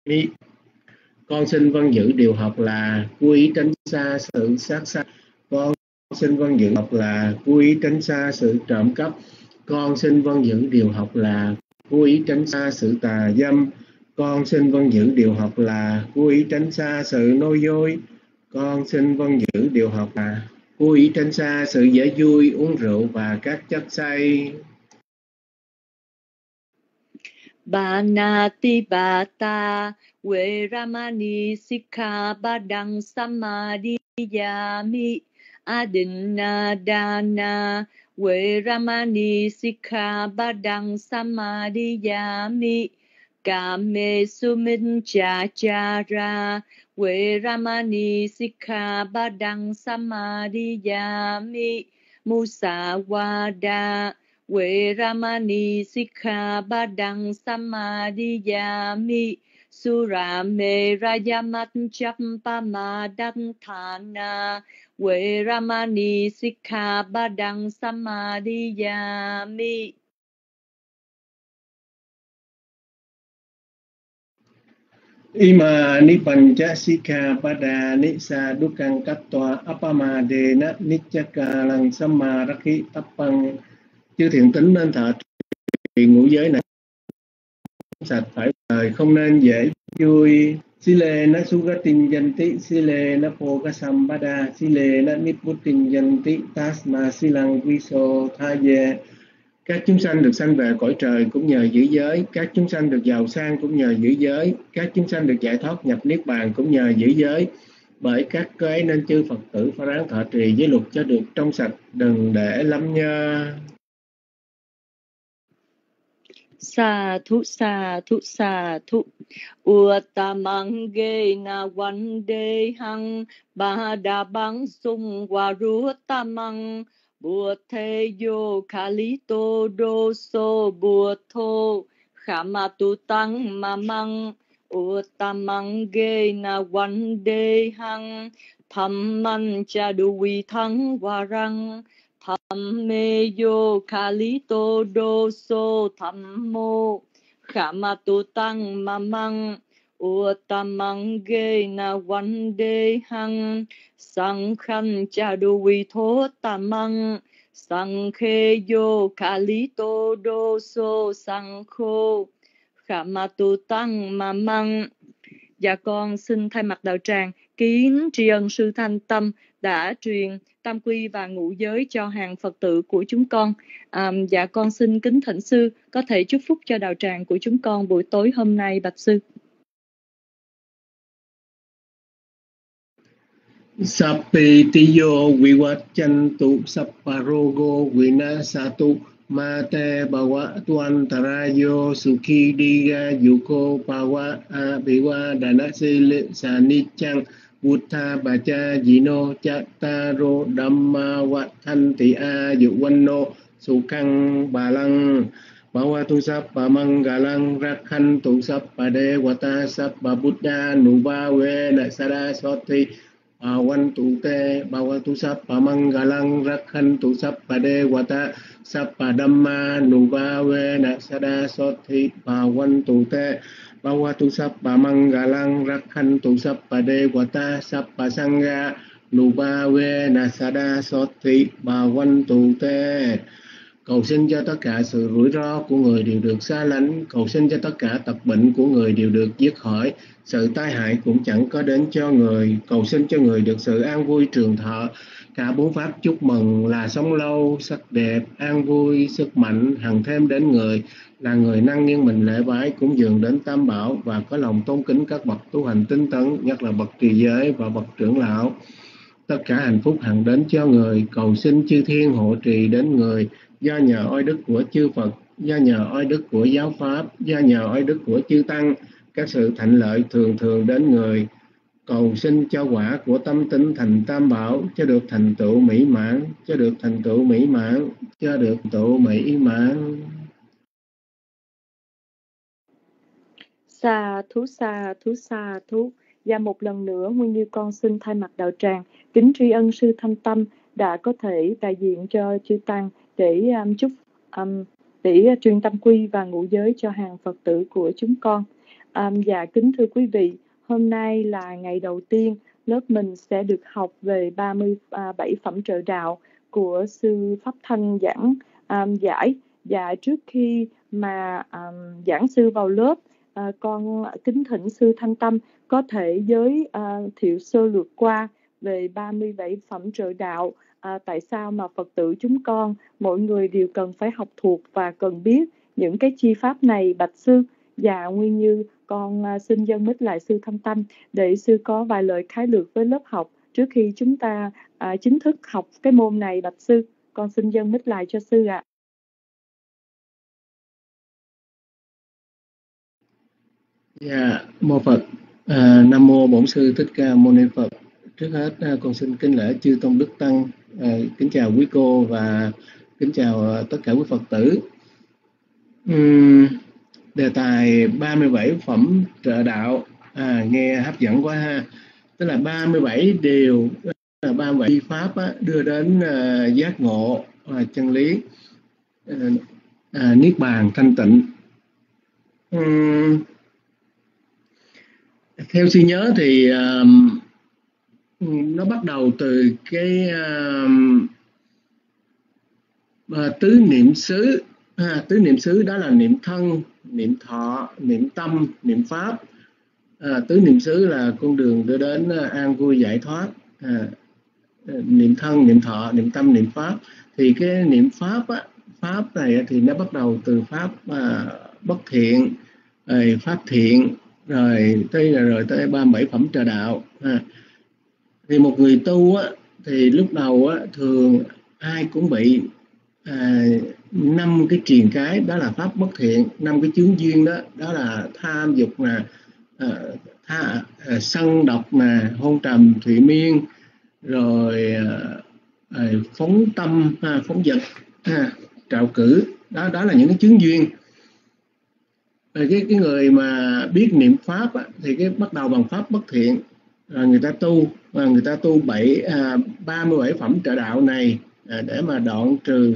Con xin vâng giữ điều học là cố ý tránh xa sự sát sanh. Con xin vâng giữ học là cố ý tránh xa sự trộm cắp. Con xin vâng giữ điều học là cố ý tránh xa sự tà dâm. Con xin vâng giữ điều học là cố ý tránh xa sự nói dối. Con xin vâng giữ điều học là cố ý tránh xa sự dễ vui, uống rượu và các chất say. Banati bata Veramani Sikkhabadang Samadhiyami Adinadana Veramani Sikkhabadang Samadhiyami Kame Suminchachara Veramani Sikkhabadang Samadhiyami Musawada Veramani Sikkhabadang Samadhiyami Suramerayamachappamadanthana Veramani Sikkhabadang Samadhiyami. Ima nipancha sikkhapada nisa dukkang kattva appamadena niccakalang sammarakhi tappang. Chư thiện tính nên thọ trì ngũ giới này sạch phải đời, không nên dễ vui. Sile na sugatin janti sile na pokasampada sile na nipputin janti tasma silang viso thaye. Các chúng sanh được sanh về cõi trời cũng nhờ giữ giới. Các chúng sanh được giàu sang cũng nhờ giữ giới. Các chúng sanh được giải thoát nhập niết bàn cũng nhờ giữ giới. Bởi các cái nên chư Phật tử phải ráng thọ trì giới luật cho được trong sạch, đừng để lắm nha. Sa thu sa thu sa thu Uttamang ge na vande hang Bada bang sung Varuttamang Bụt thế yo kalito đô so bụt thô Khama tu tăng ma măng Uttamang ge na vande hang Tham man cha du vi thắng varang Tham mê yo kalito đô so tham mô Khama tu tăng ma măng Uttamang ge na vande hang Sang khăn cha du vi thô tamang Sang khê yo kalito đô so sang khô Khama tu tăng ma măng. Dạ con xin thay mặt đạo tràng kính tri ân sư Thanh Tâm đã truyền tam quy và ngũ giới cho hàng Phật tử của chúng con. Dạ con xin kính thỉnh sư có thể chúc phúc cho đạo tràng của chúng con buổi tối hôm nay, bạch sư. Sappitiyo vivacchantu sapparogo vinasatu mate bhawatuantarayo sukhi diga yuko pawa abiwa danasile sanichang Buddha bacha jino chattaro dhamma vatthanti ayuvanno sukhang balang Bhavatu sappa mangalang rakhantu sappa devata sappa buddha nubhavena saraswati Bhavantu te bhavatu sappa mangalang rakhantu sappa devata sappa dhamma nubhavena saraswati Bhavantu te bhavatu sappa mangalang rakhantu sappa devata sappa sangha nubhavena saraswati Bhavantu te. Cầu xin cho tất cả sự rủi ro của người đều được xa lánh, cầu xin cho tất cả tật bệnh của người đều được dứt khỏi, sự tai hại cũng chẳng có đến cho người, cầu xin cho người được sự an vui trường thọ. Cả bốn pháp chúc mừng là sống lâu, sắc đẹp, an vui, sức mạnh hằng thêm đến người, là người năng nghiêng mình lễ bái cúng dường đến Tam Bảo và có lòng tôn kính các bậc tu hành tinh tấn, nhất là bậc trì giới và bậc trưởng lão. Tất cả hạnh phúc hằng đến cho người, cầu xin chư thiên hộ trì đến người, do nhờ oai đức của chư Phật, do nhờ oai đức của giáo pháp, do nhờ oai đức của chư Tăng, các sự thạnh lợi thường thường đến người. Cầu xin cho quả của tâm tín thành Tam Bảo, cho được thành tựu mỹ mãn, cho được thành tựu mỹ mãn, cho được tựu mỹ mãn. Sa thú sa thú sa thú. Và một lần nữa, Nguyên Như con xin thay mặt đạo tràng kính tri ân sư Thanh Tâm đã có thể đại diện cho chư Tăng để chúc để truyền tam quy và ngũ giới cho hàng Phật tử của chúng con. Dạ kính thưa quý vị, hôm nay là ngày đầu tiên lớp mình sẽ được học về 37 phẩm trợ đạo của sư Pháp Thanh giảng giải. Và trước khi mà giảng sư vào lớp, con kính thỉnh sư Thanh Tâm có thể thiệu sơ lược qua về 37 phẩm trợ đạo. Tại sao mà Phật tử chúng con mỗi người đều cần phải học thuộc và cần biết những cái chi pháp này bạch sư? Dạ nguyên như con xin dâng mic lại sư Thanh Tâm để sư có vài lời khái lược với lớp học trước khi chúng ta chính thức học cái môn này bạch sư. Con xin dâng mic lại cho sư ạ. Dạ, mô Phật. Nam mô Bổn Sư Thích Ca Mâu Ni Phật. Trước hết con xin kính lễ chư tôn đức tăng, kính chào quý cô và kính chào tất cả quý Phật tử. Đề tài 37 phẩm trợ đạo, nghe hấp dẫn quá ha. Tức là 37 điều, 37 pháp đưa đến giác ngộ chân lý, niết bàn thanh tịnh. Theo sư nhớ thì nó bắt đầu từ cái tứ niệm xứ. Tứ niệm xứ đó là niệm thân, niệm thọ, niệm tâm, niệm pháp. Tứ niệm xứ là con đường đưa đến an vui giải thoát. Niệm thân, niệm thọ, niệm tâm, niệm pháp. Thì cái niệm pháp pháp này thì nó bắt đầu từ pháp bất thiện, pháp thiện, rồi tới 37 phẩm trợ đạo. Thì một người tu thì lúc đầu thường ai cũng bị 5 cái triền cái, đó là pháp bất thiện. 5 cái chướng duyên đó là tham dục sân độc hôn trầm thụy miên, rồi phóng tâm, phóng dật, trạo cử. Đó là những cái chướng duyên. Cái người mà biết niệm pháp thì cái bắt đầu bằng pháp bất thiện, người ta tu 37 phẩm trợ đạo này để mà đoạn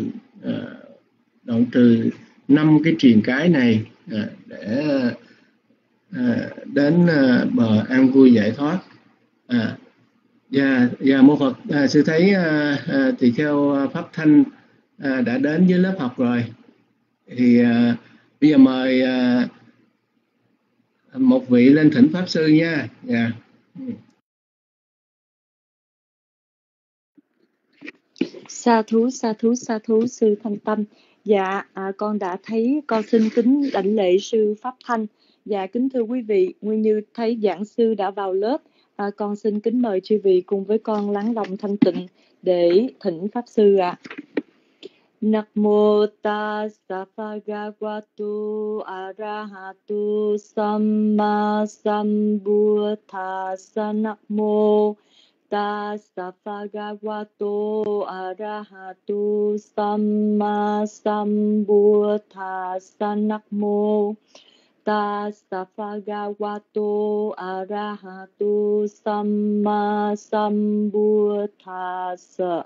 trừ 5 cái triền cái này, để đến bờ an vui giải thoát. Và mô Phật, sư thấy tỳ kheo Pháp Thanh đã đến với lớp học rồi. Thì bây giờ mời một vị lên thỉnh pháp sư nha. Sa thú sư Thanh Tâm. Dạ con đã thấy, con xin kính đảnh lễ sư Pháp Thanh. Dạ kính thưa quý vị, nguyên như thấy giảng sư đã vào lớp, con xin kính mời chư vị cùng với con lắng lòng thanh tịnh để thỉnh pháp sư ạ. Namo tassa bhagavato arahato samma sambuddhassa. Namo tassa bhagavato arahato samma sambuddhassa. Namo tassa bhagavato arahato samma sambuddhassa.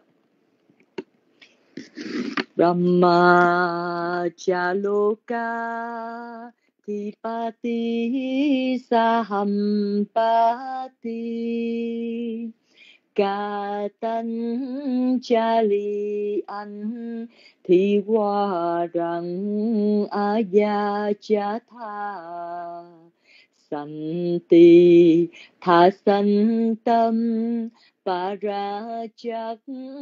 Brahmachaloka Tipati Sahampati Katan Chali An Thi Hoa Rang Aya Chatha Santi Tha Santam Parachak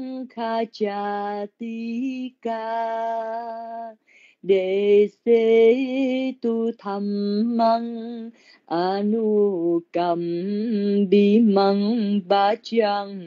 Khachatika Đề se tu tham măng anukam bimang bachang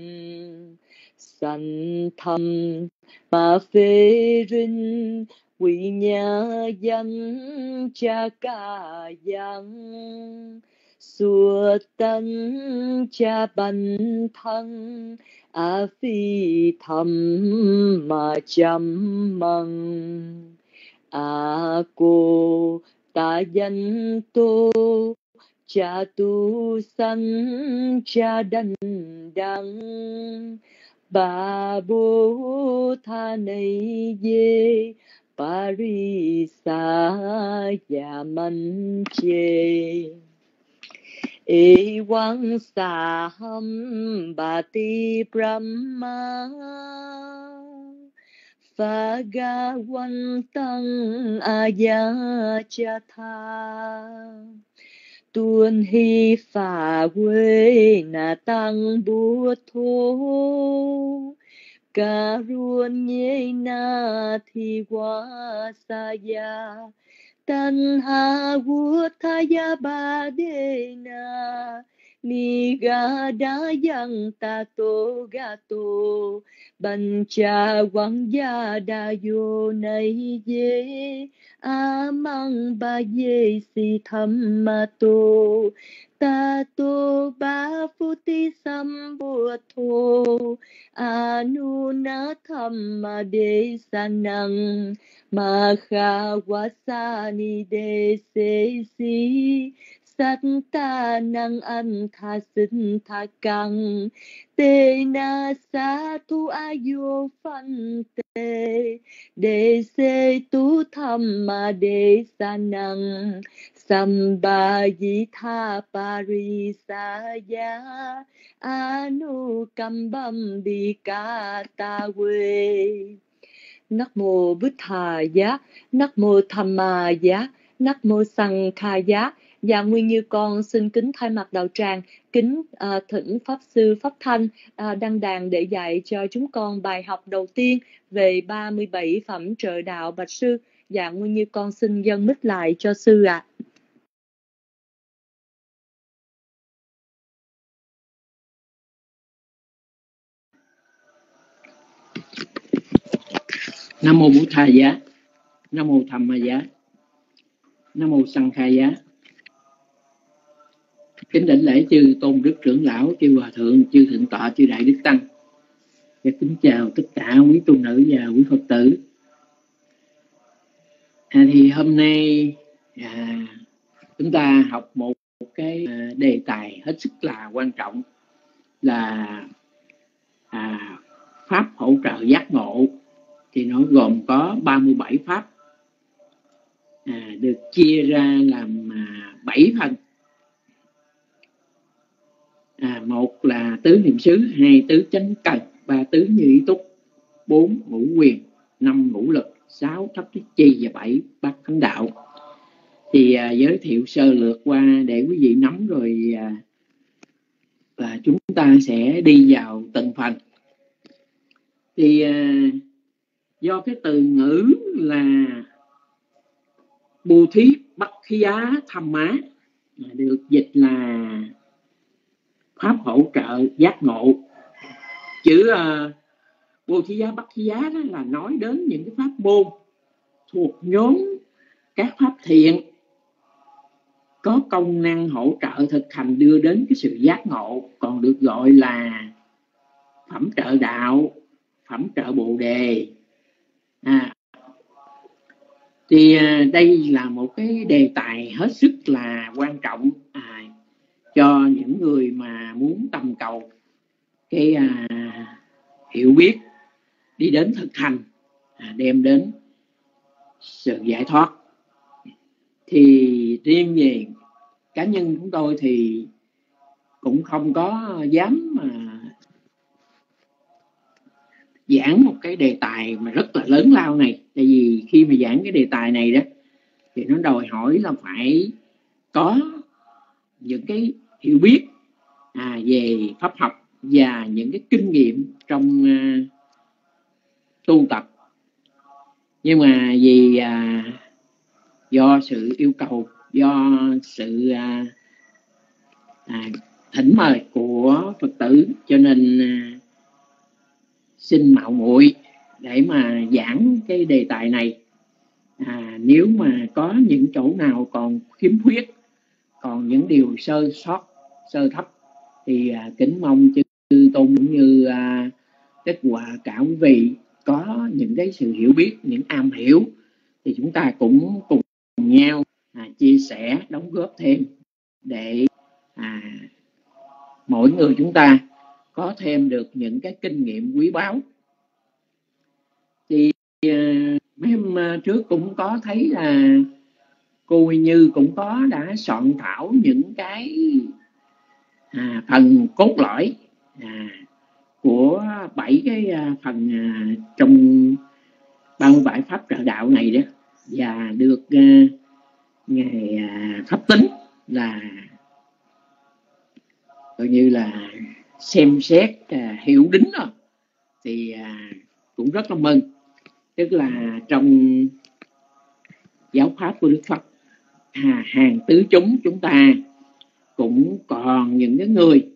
san tham ma phê rin quỷ nhà dân cha ca yang xua tân cha bần thân a phi thầm mà chăm măng a cô ta dân tô cha tu sanh cha đành đăng bà bố tha này dê parisaya manche Evaṁ saham bhati brahma Phagavantang ayachatha Tuân hi phà quê na tăng bùa thô Ca ruôn nhê na thi quá sa ya Tan ha vua thaya ba de na Ni ga da yang ta to ga to Ban cha quang gia da yo nay ye A mang ba ye si tham ma to Ta to ba phu ti sam bùa thô Anu na tham ma de sanang Ma kha wasani de se si Sát ta năng an tha sinh tha căng Tê na sa thu a yo phan tê Đề se tu tham ma đề sa năng Samba di tha parisaya Anu kambam di ka ta we Nắc mô Bụt Thà Giá, Nắc mô Tham Ma Giá, Nắc mô Sằng Kha Giá. Dạ Nguyên Như con xin kính thay mặt đạo tràng kính thỉnh Pháp Sư Pháp Thanh đăng đàn để dạy cho chúng con bài học đầu tiên về 37 phẩm trợ đạo bạch sư. Dạ Nguyên Như con xin dâng mic lại cho sư ạ. Nam mô Bụt Thà Giá, Nam mô Tham Ma Giá, Nam mô Sằng Kha Giá. Kính đảnh lễ chư tôn đức trưởng lão, chư hòa thượng, chư thượng tọa, chư đại đức tăng. Và kính chào tất cả quý tu nữ và quý Phật tử. Thì hôm nay chúng ta học một cái đề tài hết sức là quan trọng là pháp hỗ trợ giác ngộ. Thì nó gồm có 37 pháp, được chia ra làm 7 phần. Một là tứ niệm xứ, 2 tứ chánh cần, 3 tứ như ý túc, 4 ngũ quyền, 5 ngũ lực, 6 thất thiết chi và 7 bát thánh đạo. Thì giới thiệu sơ lược qua để quý vị nắm rồi và chúng ta sẽ đi vào từng phần. Thì do cái từ ngữ là Bồ Thí Bắc Khí Giá Tham Má được dịch là pháp hỗ trợ giác ngộ. Chữ Bồ Thí Giá Bắc Khí Giá đó là nói đến những cái pháp môn thuộc nhóm các pháp thiện có công năng hỗ trợ thực hành đưa đến cái sự giác ngộ, còn được gọi là phẩm trợ đạo, phẩm trợ bồ đề. Thì đây là một cái đề tài hết sức là quan trọng cho những người mà muốn tầm cầu cái hiểu biết, đi đến thực hành, đem đến sự giải thoát. Thì riêng về cá nhân chúng tôi thì cũng không có dám giảng một cái đề tài mà rất là lớn lao này. Tại vì khi mà giảng cái đề tài này đó thì nó đòi hỏi là phải có những cái hiểu biết về pháp học và những cái kinh nghiệm trong tu tập. Nhưng mà vì do sự yêu cầu, do sự thỉnh mời của Phật tử, cho nên xin mạo muội để mà giảng cái đề tài này. Nếu mà có những chỗ nào còn khiếm khuyết, còn những điều sơ sót, sơ thấp thì kính mong chư tôn cũng như kết quả cả quý vị có những cái sự hiểu biết, những am hiểu, thì chúng ta cũng cùng nhau chia sẻ, đóng góp thêm để mỗi người chúng ta có thêm được những cái kinh nghiệm quý báu. Thì mấy hôm trước cũng có thấy là cô Huy Như cũng đã soạn thảo những cái phần cốt lõi của 7 cái phần trong 37 pháp trợ đạo này đó, và được ngài Pháp Tính là coi như là xem xét hiểu đính rồi, thì cũng rất là mừng. Tức là trong giáo pháp của Đức Phật, hàng tứ chúng ta cũng còn những cái người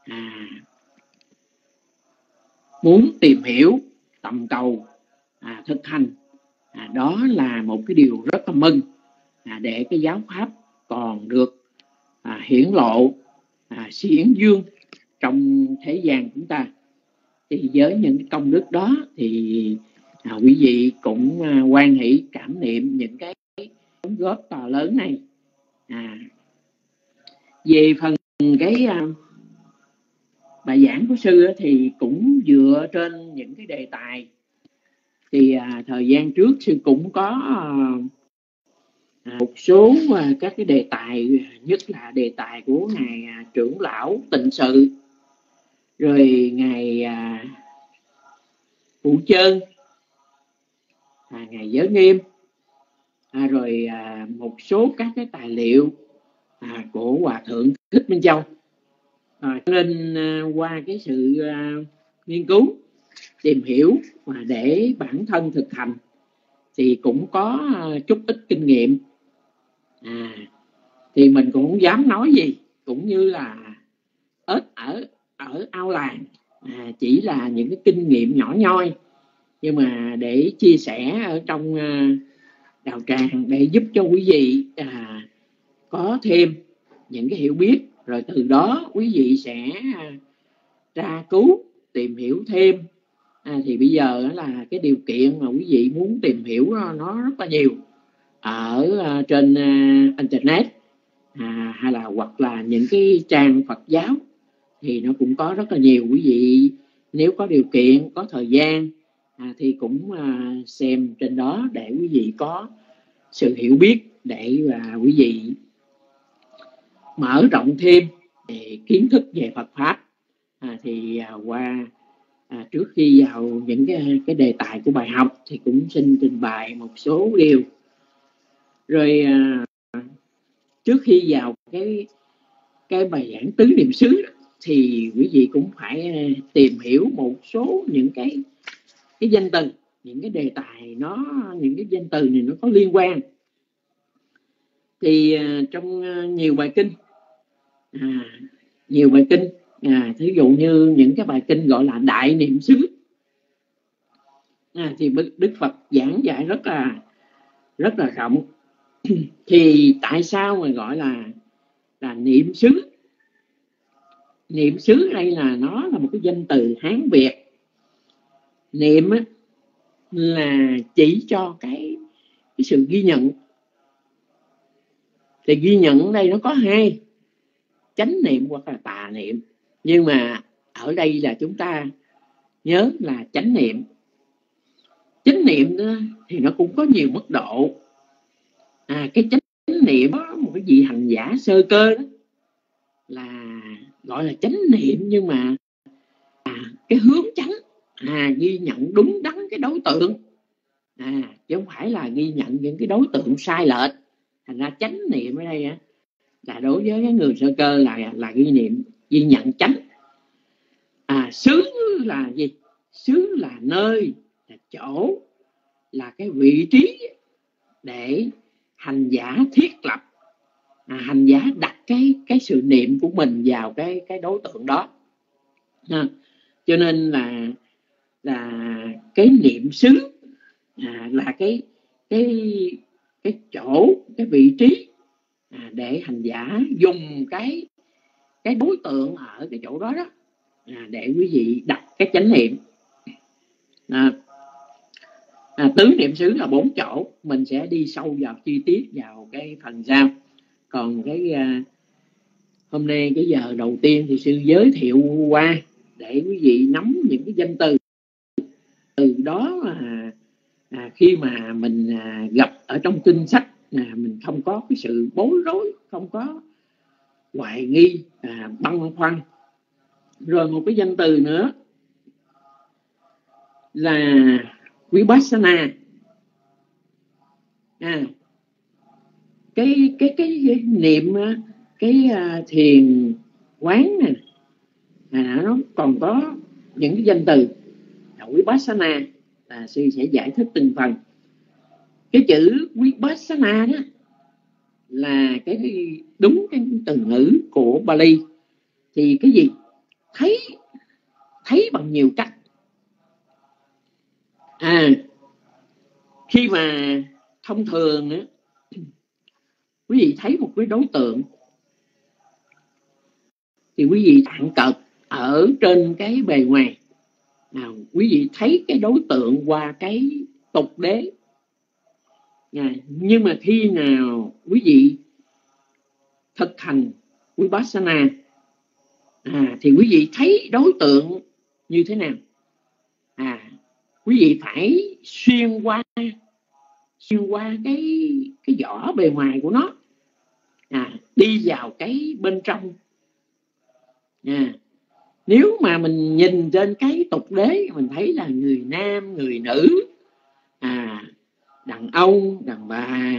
muốn tìm hiểu, tầm cầu, thực hành. Đó là một cái điều rất là mừng, để cái giáo pháp còn được hiển lộ, xiển dương trong thế gian chúng ta. Thì với những công đức đó thì quý vị cũng hoan hỷ cảm niệm những cái đóng góp to lớn này. Về phần cái bài giảng của sư thì cũng dựa trên những cái đề tài. Thì thời gian trước sư cũng có một số các cái đề tài, nhất là đề tài của ngài trưởng lão Tịnh Sự, rồi ngài Phụ Chơn, ngài Giới Nghiêm, rồi một số các cái tài liệu của Hòa Thượng Thích Minh Châu. Cho nên qua cái sự nghiên cứu, tìm hiểu và để bản thân thực hành thì cũng có chút ít kinh nghiệm. Thì mình cũng không dám nói gì, cũng như là ếch ở ao làng, chỉ là những cái kinh nghiệm nhỏ nhoi, nhưng mà để chia sẻ ở trong đạo tràng để giúp cho quý vị có thêm những cái hiểu biết, rồi từ đó quý vị sẽ tra cứu tìm hiểu thêm. Thì bây giờ là cái điều kiện mà quý vị muốn tìm hiểu nó rất là nhiều ở trên internet, hay là hoặc là những cái trang Phật giáo thì nó cũng có rất là nhiều. Quý vị nếu có điều kiện, có thời gian thì cũng xem trên đó để quý vị có sự hiểu biết, để quý vị mở rộng thêm để kiến thức về Phật pháp. Thì qua trước khi vào những cái đề tài của bài học thì cũng xin trình bày một số điều. Rồi trước khi vào cái bài giảng tứ niệm xứ thì quý vị cũng phải tìm hiểu một số những cái danh từ, những cái đề tài những cái danh từ này nó có liên quan. Thì trong nhiều bài kinh, thí dụ như những cái bài kinh gọi là đại niệm xứ, thì Đức Phật giảng dạy rất là rộng. Thì tại sao mà gọi là niệm xứ? Niệm xứ đây là nó là một cái danh từ Hán Việt. Niệm là chỉ cho cái sự ghi nhận. Thì ghi nhận ở đây nó có hai, chánh niệm hoặc là tà niệm. Nhưng mà ở đây là chúng ta nhớ là chánh niệm. Chánh niệm đó, thì nó cũng có nhiều mức độ. Cái chánh niệm đó, một cái vị hành giả sơ cơ đó, là gọi là chánh niệm, nhưng mà cái hướng chánh, ghi nhận đúng đắn cái đối tượng, chứ không phải là ghi nhận những cái đối tượng sai lệch. Thành ra chánh niệm ở đây là đối với cái người sơ cơ là ghi nhận chánh. Xứ là gì? Xứ là nơi, là chỗ, là cái vị trí để hành giả thiết lập, hành giả đặt cái sự niệm của mình vào cái đối tượng đó. Cho nên là cái niệm xứ là cái chỗ, cái vị trí để hành giả dùng cái đối tượng ở cái chỗ đó để quý vị đặt cái chánh niệm. Tứ niệm xứ là 4 chỗ, mình sẽ đi sâu vào chi tiết vào cái phần sau. Còn cái hôm nay cái giờ đầu tiên thì sư giới thiệu qua để quý vị nắm những cái danh từ. Từ đó khi mà mình gặp ở trong kinh sách mình không có cái sự bối rối, không có hoài nghi, băn khoăn. Rồi một cái danh từ nữa là Vipassana. Cái niệm, cái thiền quán này nó còn có những cái danh từ Vipassana, sư sẽ giải thích từng phần. Cái chữ Vipassana đó là đúng cái từ ngữ của Bali, thì cái gì? Thấy bằng nhiều cách. Khi mà thông thường á, quý vị thấy một cái đối tượng thì quý vị tạng cợt ở trên cái bề ngoài. Quý vị thấy cái đối tượng qua cái tục đế. Nhưng mà khi nào quý vị thực hành Vipassana thì quý vị thấy đối tượng như thế nào? Quý vị phải xuyên qua cái vỏ bề ngoài của nó, đi vào cái bên trong. Nếu mà mình nhìn trên cái tục đế, mình thấy là người nam, người nữ, đàn ông, đàn bà,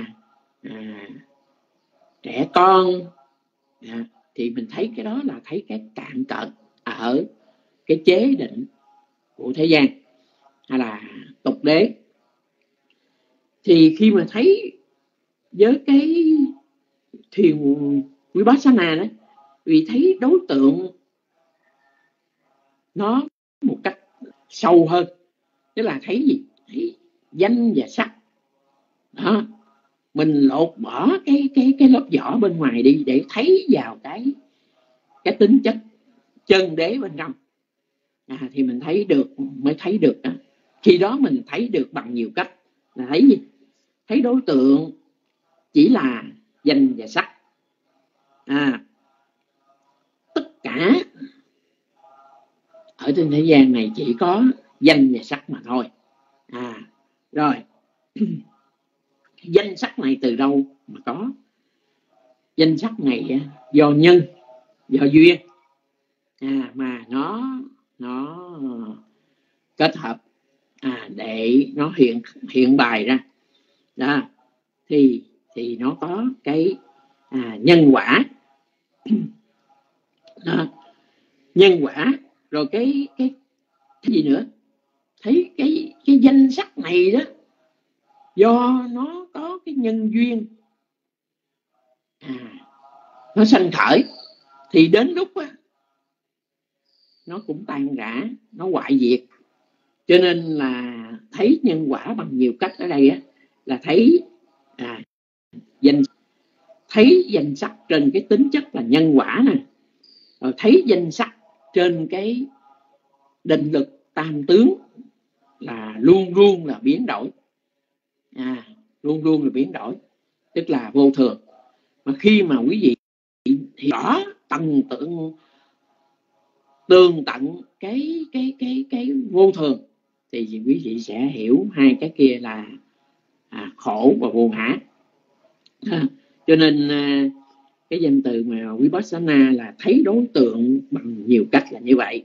trẻ con, thì mình thấy cái đó là thấy cái cạn cợt ở cái chế định của thế gian hay là tục đế. Thì khi mà thấy với cái thiền Vipassana đó, vì thấy đối tượng nó một cách sâu hơn, tức là thấy gì? Thấy danh và sắc. Đó, mình lột bỏ cái lớp vỏ bên ngoài đi để thấy vào cái tính chất chân đế bên trong. Thì mình thấy được, mới thấy được đó. Khi đó mình thấy được bằng nhiều cách. Là thấy gì? Thấy đối tượng chỉ là danh và sắc. Tất cả ở trên thế gian này chỉ có danh và sắc mà thôi. Rồi danh sắc này từ đâu mà có? Danh sắc này do nhân, do duyên, mà nó kết hợp để nó hiện bài ra đó, thì nó có cái nhân quả đó. Nhân quả rồi cái gì nữa? Thấy cái danh sắc này đó, do nó có cái nhân duyên nó sanh khởi, thì đến lúc nó cũng tan rã, nó hoại diệt. Cho nên là thấy nhân quả bằng nhiều cách ở đây là thấy thấy danh sắc trên cái tính chất là nhân quả nè, rồi thấy danh sắc trên cái định lực tam tướng là luôn luôn là biến đổi, luôn luôn là biến đổi, tức là vô thường. Mà khi mà quý vị rõ tường tận cái vô thường thì quý vị sẽ hiểu hai cái kia là khổ và vô ngã. Cho nên cái danh từ mà Vipassana là thấy đối tượng bằng nhiều cách là như vậy.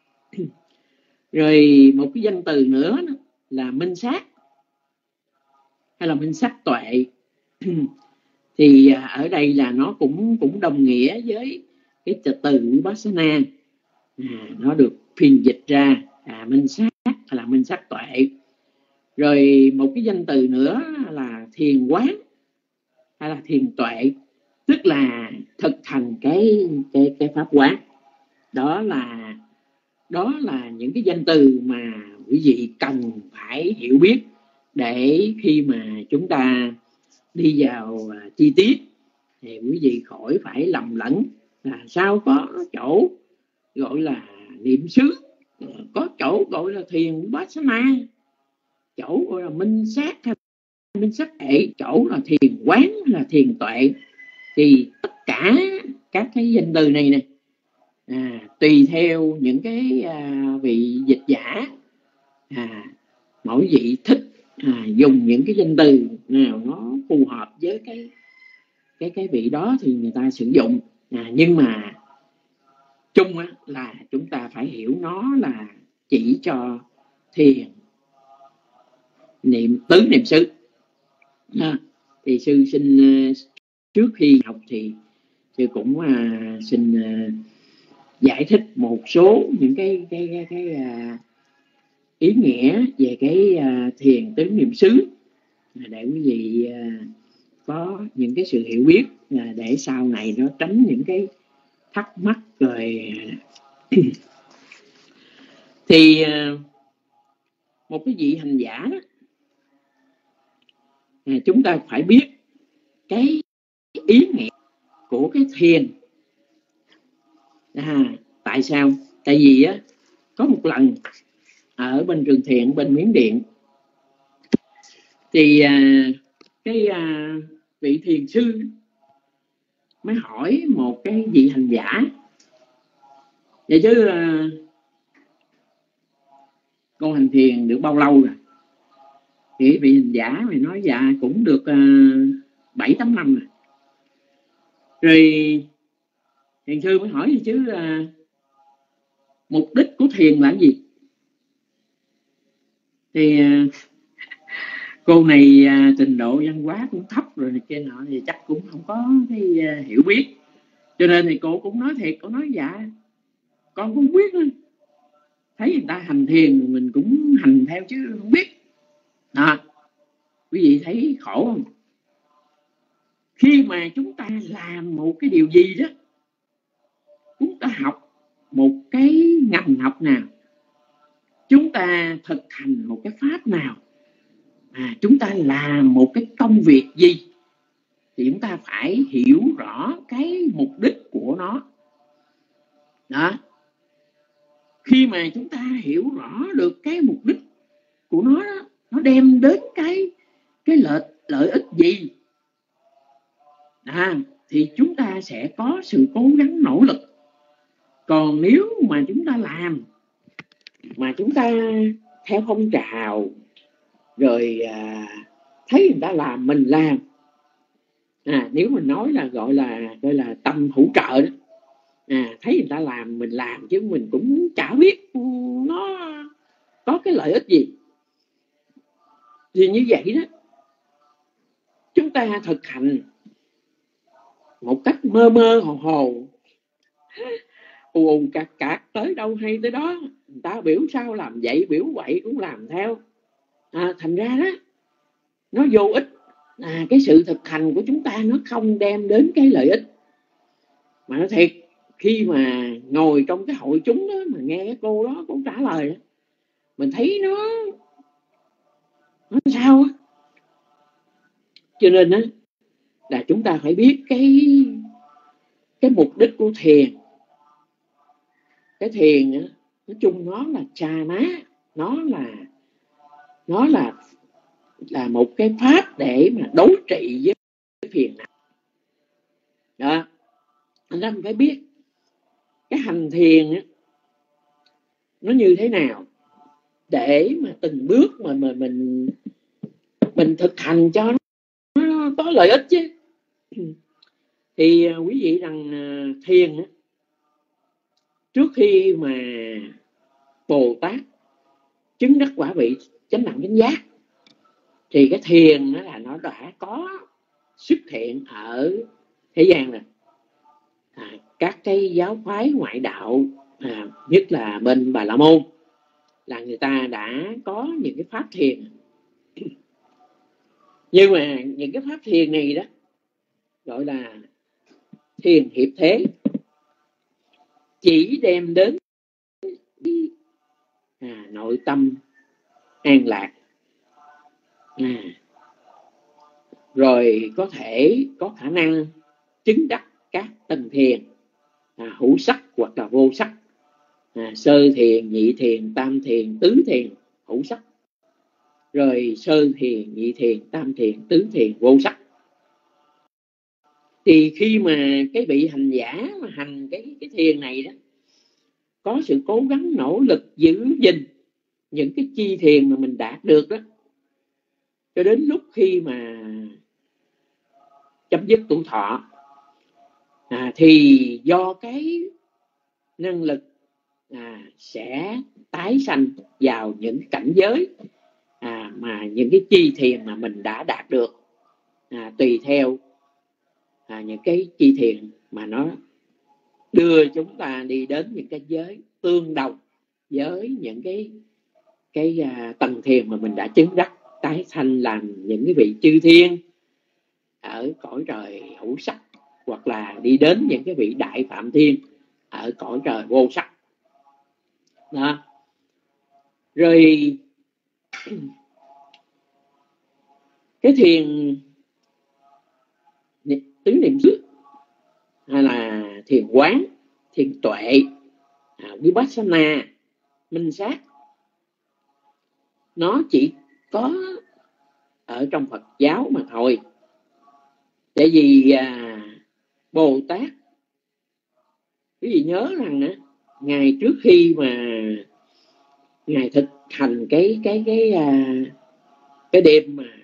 Rồi một cái danh từ nữa là minh sát hay là minh sắc tuệ. Thì ở đây là nó cũng đồng nghĩa với cái từ Vipassana, nó được phiên dịch ra minh sát hay là minh sắc tuệ. Rồi một cái danh từ nữa là thiền quán hay là thiền tuệ, tức là thực hành cái pháp quán. Đó là những cái danh từ mà quý vị cần phải hiểu biết để khi mà chúng ta đi vào chi tiết thì quý vị khỏi phải lầm lẫn là sao có chỗ gọi là niệm xứ, có chỗ gọi là thiền Vipassana, chỗ gọi là minh sát hay minh sắc tuệ, chỗ là thiền quán là thiền tuệ. Thì tất cả các cái danh từ này nè, tùy theo những cái vị dịch giả mỗi vị thích dùng những cái danh từ nào nó phù hợp với cái vị đó thì người ta sử dụng. Nhưng mà chung là chúng ta phải hiểu nó là chỉ cho thiền tứ niệm xứ. Thì sư xin trước khi học thì sư cũng xin giải thích một số những cái ý nghĩa về cái thiền tứ niệm xứ để quý vị có những cái sự hiểu biết, để sau này nó tránh những cái thắc mắc rồi. Thì một cái vị hành giả đó, chúng ta phải biết cái ý nghĩa của cái thiền. Tại sao? Tại vì có một lần ở bên trường thiện bên Miến Điện thì cái vị thiền sư mới hỏi một cái vị hành giả: vậy chứ con hành thiền được bao lâu rồi? Thì vị hành giả mày nói dạ cũng được 7-8 năm rồi. Rồi thiền sư mới hỏi gì chứ mục đích của thiền là gì? Thì cô này trình độ văn hóa cũng thấp rồi này kia nọ thì chắc cũng không có cái hiểu biết, cho nên thì cô cũng nói thiệt, cô nói dạ con cũng biết nữa. Thấy người ta hành thiền mình cũng hành theo chứ không biết. Quý vị thấy khổ không? Khi mà chúng ta làm một cái điều gì đó, chúng ta học một cái ngành học nào, chúng ta thực hành một cái pháp nào, chúng ta làm một cái công việc gì, thì chúng ta phải hiểu rõ cái mục đích của nó. Khi mà chúng ta hiểu rõ được cái mục đích của nó đem đến cái lợi ích gì, thì chúng ta sẽ có sự cố gắng nỗ lực. Còn nếu mà chúng ta làm mà chúng ta theo phong trào, rồi thấy người ta làm mình làm, nếu mình nói là gọi là tâm hỗ trợ đó, thấy người ta làm mình làm chứ mình cũng chả biết nó có cái lợi ích gì, thì như vậy đó chúng ta thực hành một cách mơ mơ hồ hồ, ù cạc tới đâu hay tới đó, người ta biểu sao làm vậy, biểu vậy cũng làm theo. Thành ra đó nó vô ích. Cái sự thực hành của chúng ta nó không đem đến cái lợi ích. Mà nó thiệt, khi mà ngồi trong cái hội chúng đó mà nghe cái cô đó cũng trả lời đó, mình thấy nó sao á. Cho nên đó là chúng ta phải biết cái mục đích của thiền. Cái thiền đó, nói chung nó là chana, nó là một cái pháp để mà đối trị với cái phiền não đó. Anh ta phải biết cái hành thiền đó, nó như thế nào để mà từng bước mà mình thực hành cho nó có lợi ích chứ. Thì quý vị rằng thiền đó, trước khi mà Bồ Tát chứng đắc quả vị chánh đẳng chánh giác, thì cái thiền đó là nó đã có xuất hiện ở thế gian rồi. Các cái giáo phái ngoại đạo, nhất là bên Bà La Môn, là người ta đã có những cái pháp thiền. Nhưng mà những cái pháp thiền này đó gọi là thiền hiệp thế, chỉ đem đến nội tâm an lạc, rồi có thể có khả năng chứng đắc các tầng thiền, hữu sắc hoặc là vô sắc, sơ thiền, nhị thiền, tam thiền, tứ thiền, hữu sắc, rồi sơ thiền, nhị thiền, tam thiền, tứ thiền, vô sắc. Thì khi mà cái vị hành giả mà hành cái thiền này đó, có sự cố gắng nỗ lực giữ gìn những cái chi thiền mà mình đạt được đó, cho đến lúc khi mà chấm dứt tuổi thọ. Thì do cái năng lực sẽ tái sanh vào những cảnh giới mà những cái chi thiền mà mình đã đạt được, tùy theo những cái chi thiền mà nó đưa chúng ta đi đến những cái giới tương đồng với những cái tầng thiền mà mình đã chứng đắc, tái sanh làm những cái vị chư thiên ở cõi trời hữu sắc, hoặc là đi đến những cái vị đại phạm thiên ở cõi trời vô sắc đó. Rồi cái thiền tứ niệm xứ, hay là thiền quán, thiền tuệ, vipassana, minh sát, nó chỉ có ở trong Phật giáo mà thôi. Tại vì Bồ Tát, quý vị nhớ rằng ngày trước khi mà ngài thực hành cái đêm mà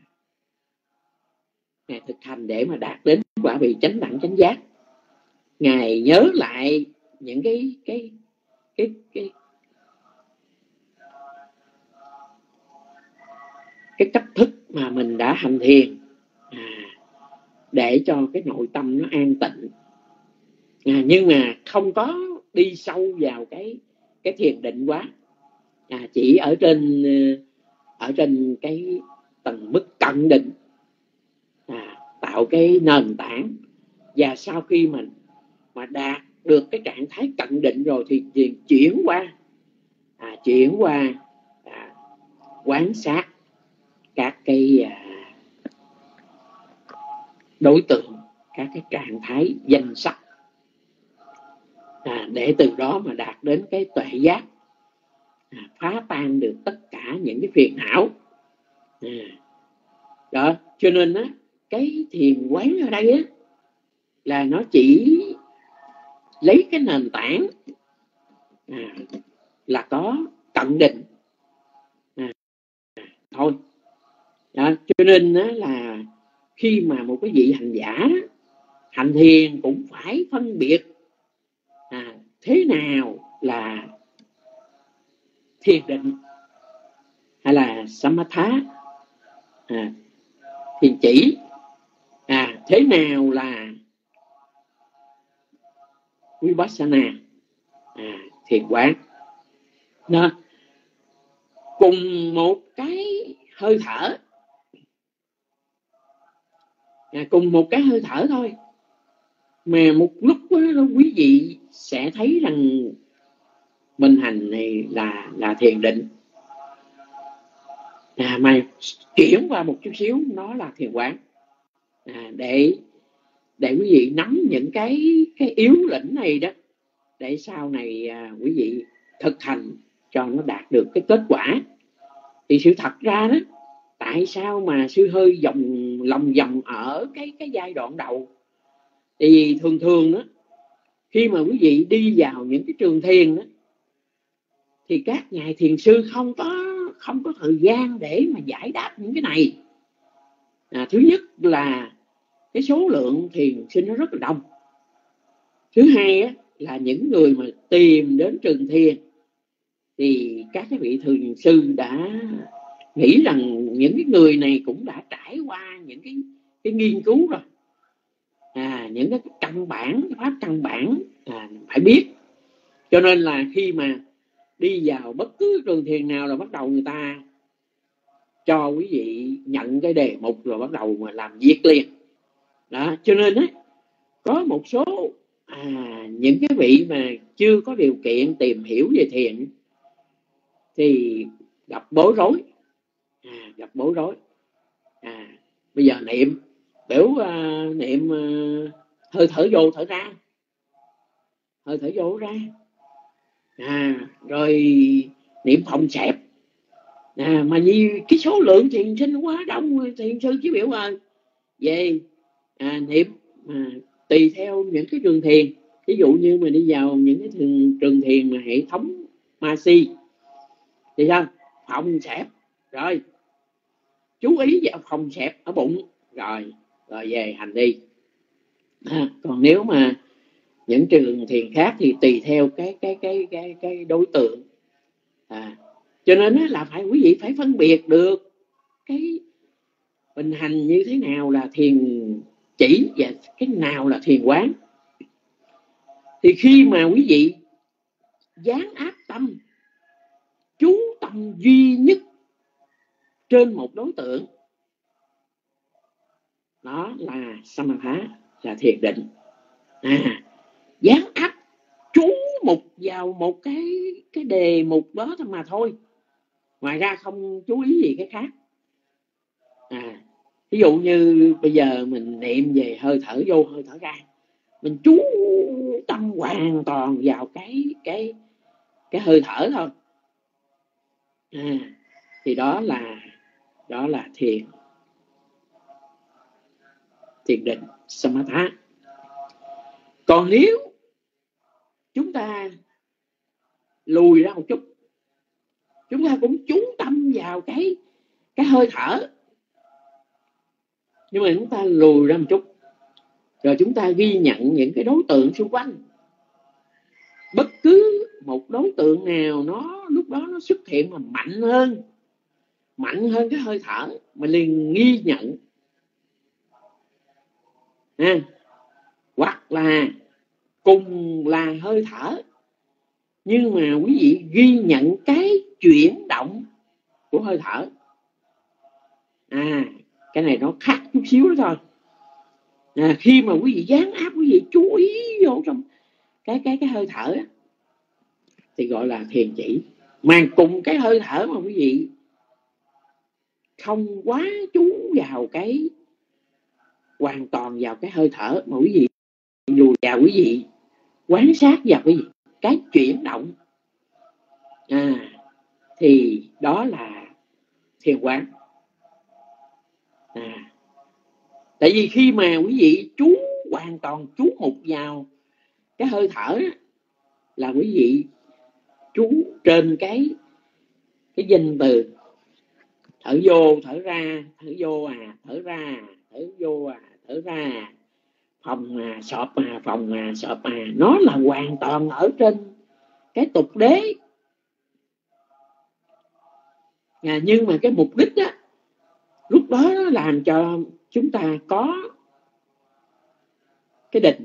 ngài thực hành để mà đạt đến quả vị chánh đẳng chánh giác, ngài nhớ lại những cái cách thức mà mình đã hành thiền để cho cái nội tâm nó an tịnh, nhưng mà không có đi sâu vào cái thiền định quá, chỉ ở trên cái tầng mức cận định, tạo cái nền tảng. Và sau khi mình mà đạt được cái trạng thái cận định rồi thì chuyển qua quan sát các cái đối tượng, các cái trạng thái danh sắc, để từ đó mà đạt đến cái tuệ giác, phá tan được tất cả những cái phiền não. Đó, cho nên cái thiền quán ở đây là nó chỉ lấy cái nền tảng là có cận định thôi. Đó, cho nên là khi mà một cái vị hành giả hành thiền cũng phải phân biệt thế nào là thiền định hay là samatha, thiền chỉ, thế nào là vipassana, thiền quán. Đó, cùng một cái hơi thở, cùng một cái hơi thở thôi mà một lúc đó, quý vị sẽ thấy rằng mình hành này là thiền định, mà chuyển qua một chút xíu nó là thiền quán, để quý vị nắm những cái yếu lĩnh này đó, để sau này quý vị thực hành cho nó đạt được cái kết quả. Thì sự thật ra đó, tại sao mà sư hơi lòng vòng ở cái giai đoạn đầu? Thì thường đó, khi mà quý vị đi vào những cái trường thiền đó, thì các nhà thiền sư không có thời gian để mà giải đáp những cái này. Thứ nhất là cái số lượng thiền sinh nó rất là đông. Thứ hai là những người mà tìm đến trường thiền thì các cái vị thiền sư đã nghĩ rằng những cái người này cũng đã trải qua những cái nghiên cứu rồi, những cái căn bản, cái pháp căn bản phải biết. Cho nên là khi mà đi vào bất cứ trường thiền nào là bắt đầu người ta cho quý vị nhận cái đề mục rồi bắt đầu mà làm việc liền. Đó, cho nên có một số những cái vị mà chưa có điều kiện tìm hiểu về thiền thì gặp bối rối, bây giờ niệm hơi thở vô thở ra, rồi niệm phòng xẹp, mà như cái số lượng thiền sinh quá đông, thiền sư chỉ biểu về niệm tùy theo những cái trường thiền. Ví dụ như mà đi vào những cái trường thiền mà hệ thống Masi thì sao? Phòng xẹp rồi chú ý vào phòng xẹp ở bụng, rồi về hành đi. Còn nếu mà những trường thiền khác thì tùy theo cái đối tượng. Cho nên là quý vị phải phân biệt được cái bình hành như thế nào là thiền chỉ và cái nào là thiền quán. Thì khi mà quý vị dán áp tâm, chú tâm duy nhất trên một đối tượng, đó là samatha, là thiền định. Dán áp chú mục vào một cái đề mục đó thôi mà thôi, ngoài ra không chú ý gì cái khác. Ví dụ như bây giờ mình niệm về hơi thở vô hơi thở ra, mình chú tâm hoàn toàn vào cái hơi thở thôi, thì đó là thiền định samatha. Còn nếu chúng ta lùi ra một chút, chúng ta cũng chú tâm vào cái hơi thở, nhưng mà chúng ta lùi ra một chút, rồi chúng ta ghi nhận những cái đối tượng xung quanh. Bất cứ một đối tượng nào nó lúc đó nó xuất hiện mà mạnh hơn cái hơi thở, mà liền ghi nhận. Hoặc là cùng là hơi thở, nhưng mà quý vị ghi nhận cái chuyển động của hơi thở. Cái này nó khác chút xíu đó thôi. Khi mà quý vị dán áp, quý vị chú ý vô trong cái hơi thở thì gọi là thiền chỉ. Mà cùng cái hơi thở mà quý vị không quá chú vào hoàn toàn vào cái hơi thở, mà quý vị lùi vào, quý vị quan sát vào cái chuyển động, thì đó là thiền quán. Tại vì khi mà quý vị chú hoàn toàn chú mục vào cái hơi thở là quý vị chú trên cái danh từ thở vô thở ra, thở vô thở ra, thở vô thở ra, phòng sọp phòng sọp. Nó là hoàn toàn ở trên cái tục đế. Nhưng mà cái mục đích lúc đó nó làm cho chúng ta có cái định.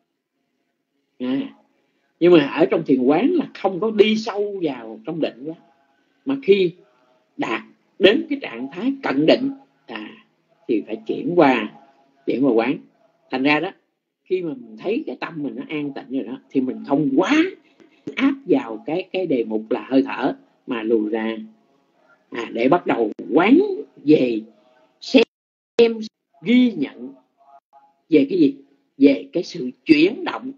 Nhưng mà ở trong thiền quán là không có đi sâu vào trong định đó, mà khi đạt đến cái trạng thái cận định thì phải chuyển qua quán. Thành ra đó, khi mà mình thấy cái tâm mình nó an tịnh rồi đó, thì mình không quá áp vào cái đề mục là hơi thở, mà lùi ra để bắt đầu quán về xem, ghi nhận về cái gì? Về cái sự chuyển động.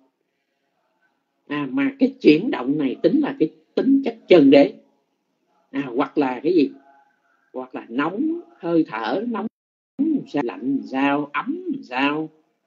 Mà cái chuyển động này tính là cái tính chất chân đế. Hoặc là cái gì? Hoặc là nóng, hơi thở nóng sao, lạnh sao, ấm sao,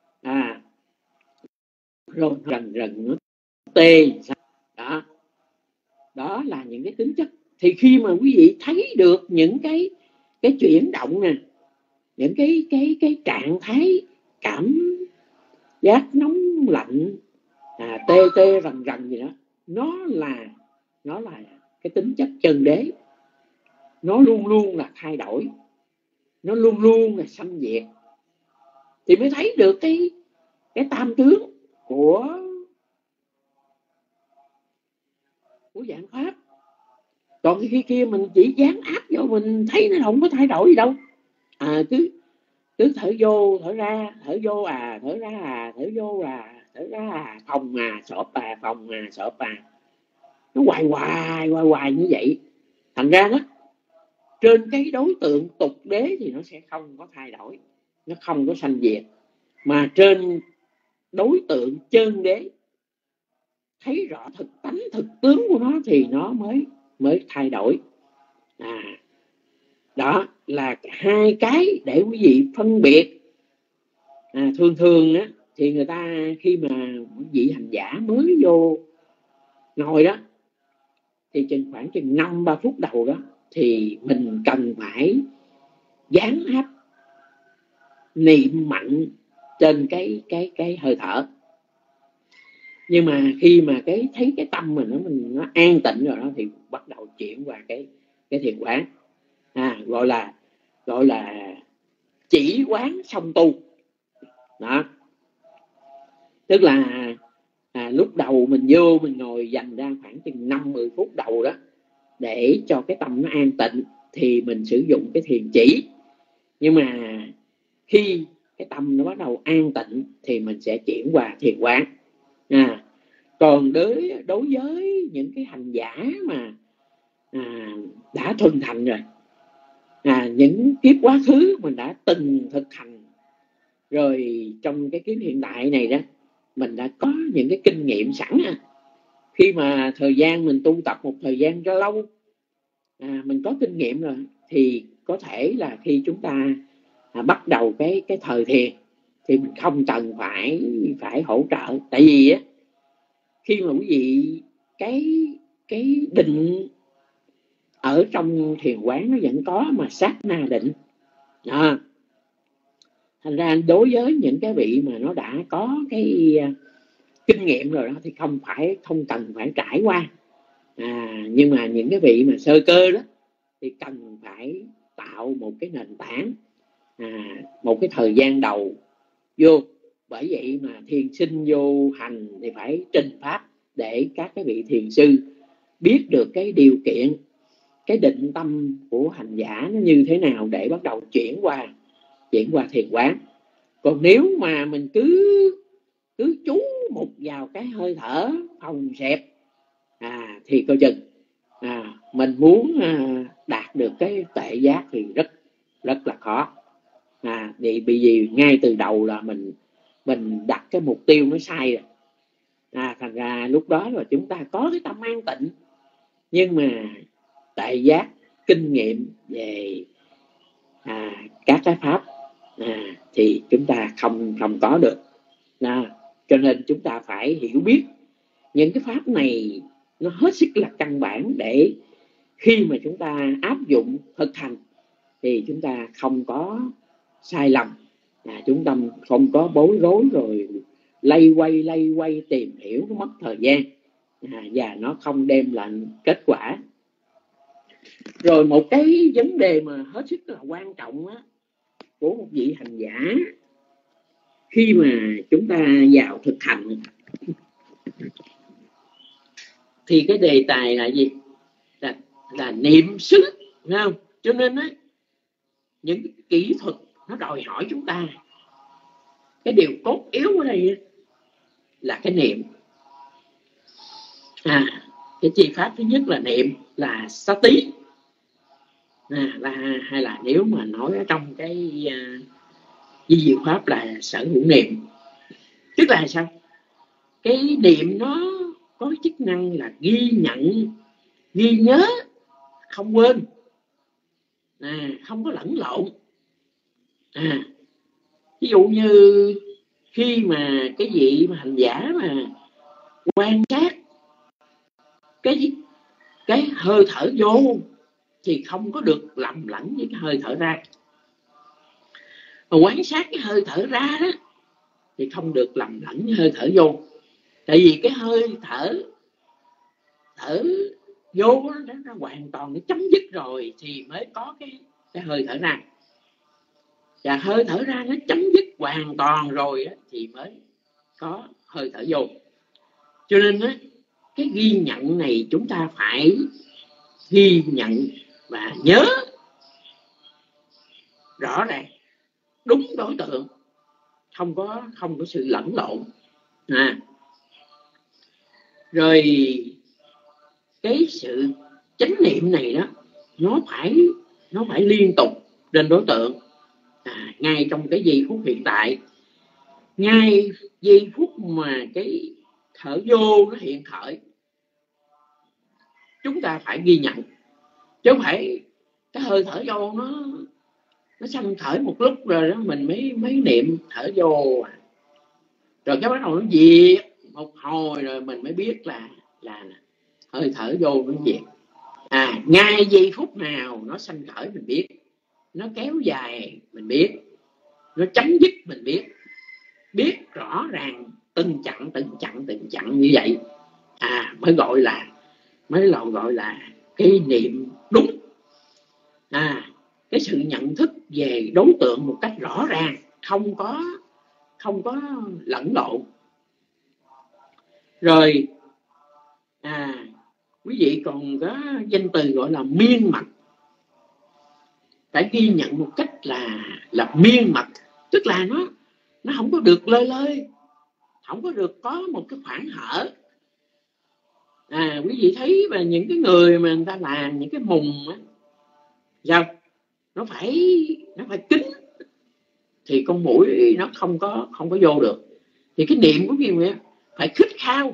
rồi rần nó tê sao. Đó là những cái tính chất. Thì khi mà quý vị thấy được những cái chuyển động nè, những cái trạng thái cảm giác nóng lạnh, tê rần gì đó, nó là cái tính chất chân đế. Nó luôn luôn là thay đổi, nó luôn luôn là sanh diệt, thì mới thấy được cái tam tướng của dạng pháp. Còn khi kia mình chỉ dán áp vô, mình thấy nó không có thay đổi gì đâu. Cứ thở vô thở ra, thở vô thở ra thở vô thở ra, phòng sọp phòng sọp. Nó hoài như vậy. Thành ra đó, trên cái đối tượng tục đế thì nó sẽ không có thay đổi, nó không có sanh diệt. Mà trên đối tượng chân đế, thấy rõ thực tánh thực tướng của nó thì nó mới thay đổi. Đó là hai cái để quý vị phân biệt. Thường á, thì người ta khi mà vị hành giả mới vô ngồi đó, thì khoảng chừng 5-3 phút đầu đó, thì mình cần phải dán áp niệm mạnh trên cái hơi thở. Nhưng mà khi mà thấy cái tâm mình nó an tịnh rồi đó, thì bắt đầu chuyển qua cái thiền quán, gọi là chỉ quán song tu đó. Tức là lúc đầu mình vô, mình ngồi dành ra khoảng chừng 5-10 phút đầu đó để cho cái tâm nó an tịnh, thì mình sử dụng cái thiền chỉ. Nhưng mà khi cái tâm nó bắt đầu an tịnh thì mình sẽ chuyển qua thiền quán. Còn đối với những cái hành giả mà đã thuần thành rồi, những kiếp quá khứ mình đã từng thực hành rồi, trong cái kiếp hiện tại này đó mình đã có những cái kinh nghiệm sẵn. Khi mà thời gian mình tu tập một thời gian cho lâu, mình có kinh nghiệm rồi, thì có thể là khi chúng ta bắt đầu cái thời thiền thì mình không cần phải hỗ trợ. Tại vì á, khi mà quý vị cái định ở trong thiền quán nó vẫn có, mà sát na định. Thành ra đối với những cái vị mà nó đã có cái kinh nghiệm rồi đó thì không cần phải trải qua. Nhưng mà những cái vị mà sơ cơ đó thì cần phải tạo một cái nền tảng, một cái thời gian đầu vô. Bởi vậy mà thiền sinh vô hành thì phải trình pháp để các cái vị thiền sư biết được cái điều kiện, cái định tâm của hành giả nó như thế nào để bắt đầu chuyển qua thiền quán. Còn nếu mà mình cứ chú mục vào cái hơi thở phòng xẹp thì coi chừng mình muốn đạt được cái tuệ giác thì rất là khó. Vì bởi vì ngay từ đầu là mình đặt cái mục tiêu nó sai rồi. Thành ra lúc đó là chúng ta có cái tâm an tịnh, nhưng mà tuệ giác, kinh nghiệm về các cái pháp thì chúng ta không có được. Cho nên chúng ta phải hiểu biết những cái pháp này nó hết sức là căn bản, để khi mà chúng ta áp dụng thực hành thì chúng ta không có sai lầm, chúng ta không có bối rối rồi lay quay tìm hiểu, nó mất thời gian và nó không đem lại kết quả. Rồi một cái vấn đề mà hết sức là quan trọng của một vị hành giả khi mà chúng ta vào thực hành thì cái đề tài là gì? Là niệm xứ, phải không? Cho nên những kỹ thuật nó đòi hỏi chúng ta, cái điều cốt yếu ở đây là cái niệm. Cái chi pháp thứ nhất là niệm, là sati, hay là nếu mà nói ở trong cái di diệu pháp là sở hữu niệm. Tức là sao? Cái niệm nó có chức năng là ghi nhận, ghi nhớ, không quên, không có lẫn lộn. Ví dụ như khi mà cái vị mà hành giả mà quan sát cái hơi thở vô thì không có được lầm lẫn với cái hơi thở ra. Mà quan sát cái hơi thở ra đó thì không được lầm lẫn với hơi thở vô. Tại vì cái hơi thở vô nó hoàn toàn nó chấm dứt rồi thì mới có cái hơi thở ra. Và hơi thở ra nó chấm dứt hoàn toàn rồi thì mới có hơi thở vô. Cho nên cái ghi nhận này chúng ta phải ghi nhận và nhớ rõ ràng, đúng đối tượng, không có sự lẫn lộn. Rồi cái sự chánh niệm này đó nó phải liên tục trên đối tượng, ngay trong cái giây phút hiện tại, ngay giây phút mà cái thở vô nó hiện khởi, chúng ta phải ghi nhận, chứ không phải cái hơi thở vô nó sanh khởi một lúc rồi đó mình mới niệm thở vô, rồi cái bắt đầu nó diệt một hồi rồi mình mới biết là hơi thở vô nó diệt. Ngay giây phút nào nó sanh khởi mình biết, nó kéo dài mình biết, nó chấm dứt mình biết rõ ràng từng chặng như vậy, mới gọi là cái niệm đúng. Cái sự nhận thức về đối tượng một cách rõ ràng, không có lẫn lộn. Rồi quý vị còn có danh từ gọi là miên mật. Phải ghi nhận một cách là miên mật, tức là nó không có được lơi, không có được có một cái khoảng hở. Quý vị thấy mà những cái người mà người ta làm những cái mùng á, sao nó phải kín thì con muỗi nó không có vô được. Thì cái niệm của quý vị phải khít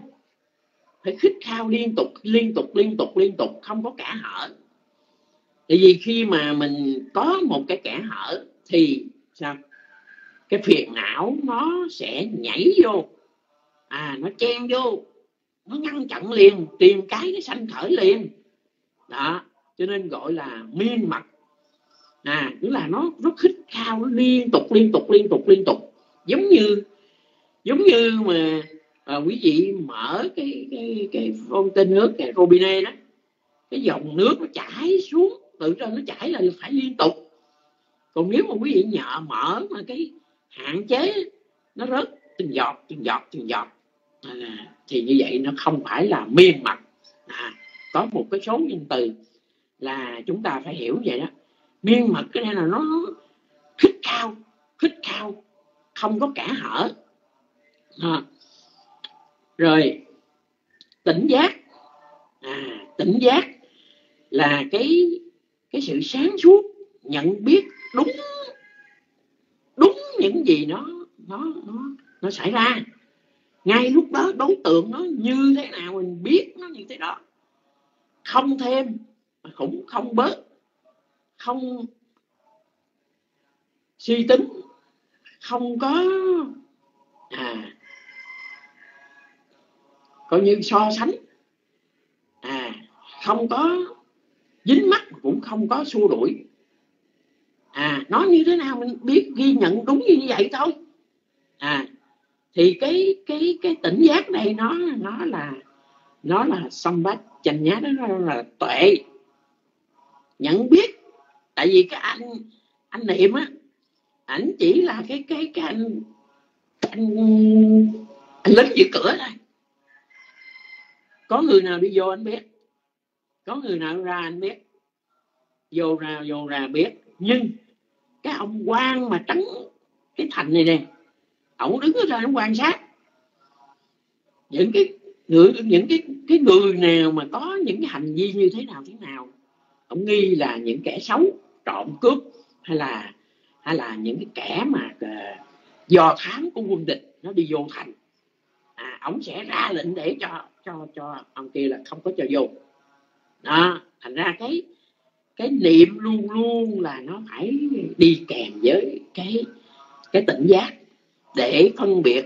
khao liên tục, không có kẽ hở. Tại vì khi mà mình có một cái kẽ hở thì sao? Cái phiền não nó sẽ nhảy vô, nó chen vô, nó ngăn chặn liền, tìm cái nó sanh khởi liền. Đó, cho nên gọi là miên mật. Tức là nó khít khao, nó liên tục. Giống như mà quý vị mở cái fontaine nước, cái robinet đó, cái dòng nước nó chảy xuống tự ra, nó chảy là phải liên tục. Còn nếu mà quý vị mở mà cái hạn chế, nó rớt từng giọt thì như vậy nó không phải là miên mật. Có một cái số danh từ là chúng ta phải hiểu vậy đó. Miên mật cái này là nó khít khao, không có kẽ hở. Rồi tỉnh giác. Tỉnh giác là cái sự sáng suốt, nhận biết đúng những gì nó xảy ra. Ngay lúc đó đối tượng nó như thế nào mình biết nó như thế đó, không thêm cũng không bớt, không suy tính, không có coi như so sánh, không có dính mắc, cũng không có xua đuổi. Nó như thế nào mình biết, ghi nhận đúng như vậy thôi. Thì cái tỉnh giác này nó là sambat chánh nhá, nó là tuệ, nhận biết. Tại vì cái anh niệm á, ảnh chỉ là cái anh lính giữ cửa thôi. Có người nào đi vô anh biết, có người nào ra anh biết, vô ra biết. Nhưng cái ông quan mà trắng cái thành này nè, ổng đứng ra nó quan sát những cái người nào mà có những cái hành vi như thế nào. Ổng nghi là những kẻ xấu, trộm cướp, hay là những cái kẻ mà dò thám của quân địch nó đi vô thành. Ổng sẽ ra lệnh để cho ông kia là không có cho vô. Đó, thành ra cái niệm luôn là nó phải đi kèm với cái tỉnh giác để phân biệt.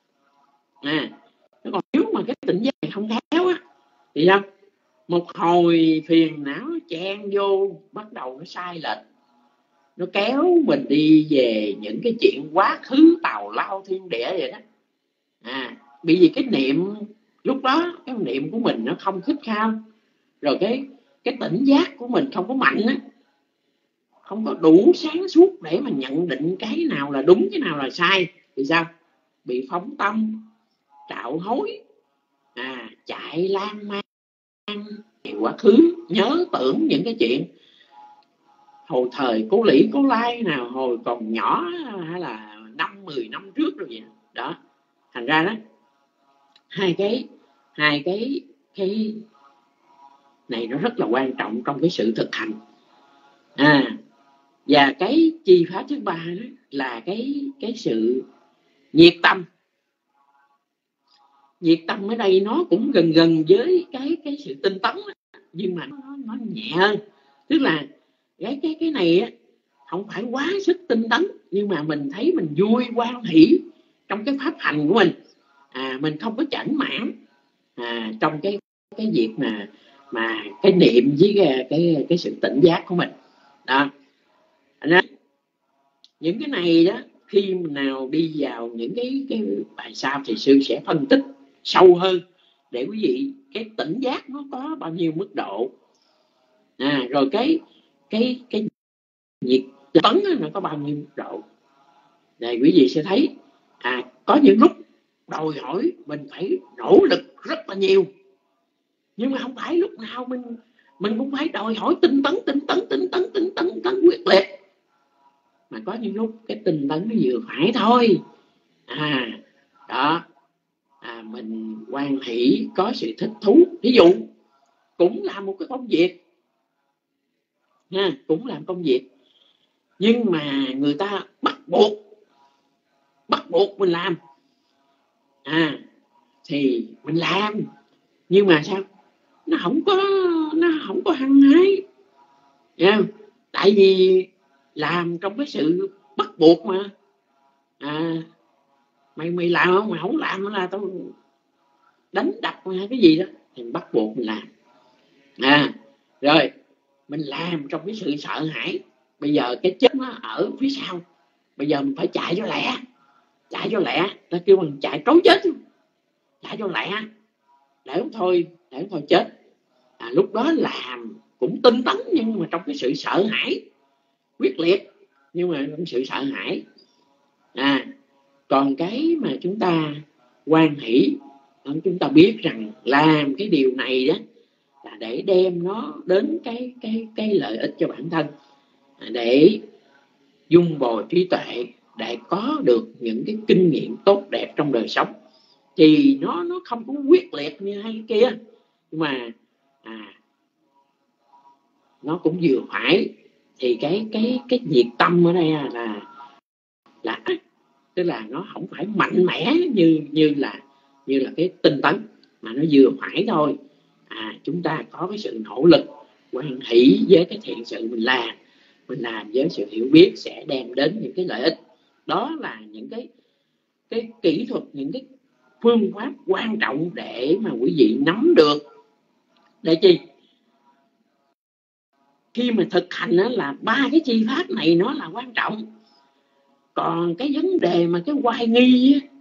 Còn nếu mà cái tỉnh giác này không khéo á thì sao? Một hồi phiền não chen vô, bắt đầu nó sai lệch, nó kéo mình đi về những cái chuyện quá khứ tào lao thiên địa vậy đó. Bởi vì cái niệm lúc đó, cái niệm của mình nó không khít khao, rồi cái tỉnh giác của mình không có mạnh á, không có đủ sáng suốt để mà nhận định cái nào là đúng, cái nào là sai, thì sao? Bị phóng tâm, trạo hối, chạy lan man quá khứ, nhớ tưởng những cái chuyện hồi thời cố Lĩ Cố Lai nào hồi còn nhỏ, hay là 5-10 năm trước rồi vậy đó. Thành ra đó, hai cái này nó rất là quan trọng trong cái sự thực hành. Và cái chi pháp thứ ba đó là cái sự nhiệt tâm. Nhiệt tâm ở đây nó cũng gần với cái sự tinh tấn đó, nhưng mà nó nhẹ hơn. Tức là cái này á, không phải quá sức tinh tấn, nhưng mà mình thấy mình vui hoan hỷ trong cái pháp hành của mình. Mình không có chảnh mãn trong cái việc mà cái niệm với cái sự tỉnh giác của mình đó. Thành Những cái này đó, khi nào đi vào những cái bài sau thì sư sẽ phân tích sâu hơn để quý vị cái tỉnh giác nó có bao nhiêu mức độ, rồi cái nhiệt tấn nó có bao nhiêu mức độ. Này quý vị sẽ thấy có những lúc đòi hỏi mình phải nỗ lực rất là nhiều, nhưng mà không phải lúc nào mình cũng phải đòi hỏi tinh tấn quyết liệt, mà có những lúc cái tinh tấn nó vừa phải thôi. Mình hoan hỷ, có sự thích thú, ví dụ cũng là một cái công việc cũng làm công việc, nhưng mà người ta bắt buộc mình làm, thì mình làm, nhưng mà sao nó không có hăng hái, tại vì làm trong cái sự bắt buộc mà. Mày làm không, mày không làm là tao đánh đập hay cái gì đó, thì bắt buộc mình làm. Rồi mình làm trong cái sự sợ hãi, bây giờ cái chết nó ở phía sau, bây giờ mình phải chạy cho lẹ, ta kêu mình chạy trốn chết, chạy cho lẹ để không thôi chết. Lúc đó làm cũng tinh tấn, nhưng mà trong cái sự sợ hãi quyết liệt, nhưng mà trong sự sợ hãi. Còn cái mà chúng ta hoan hỷ, chúng ta biết rằng làm cái điều này đó là để đem nó đến cái lợi ích cho bản thân, để dung bồi trí tuệ, để có được những cái kinh nghiệm tốt đẹp trong đời sống, thì nó không có quyết liệt như hay kia, nhưng mà nó cũng vừa phải. Thì cái nhiệt tâm ở đây là tức là nó không phải mạnh mẽ như là cái tinh tấn, mà nó vừa phải thôi. Chúng ta có cái sự nỗ lực hoan hỷ với cái thiện sự mình làm với sự hiểu biết sẽ đem đến những cái lợi ích. Đó là những cái kỹ thuật, những cái phương pháp quan trọng để mà quý vị nắm được. Để chi? Khi mà thực hành đó, là ba cái chi pháp này nó là quan trọng. Còn cái vấn đề mà cái hoài nghi á,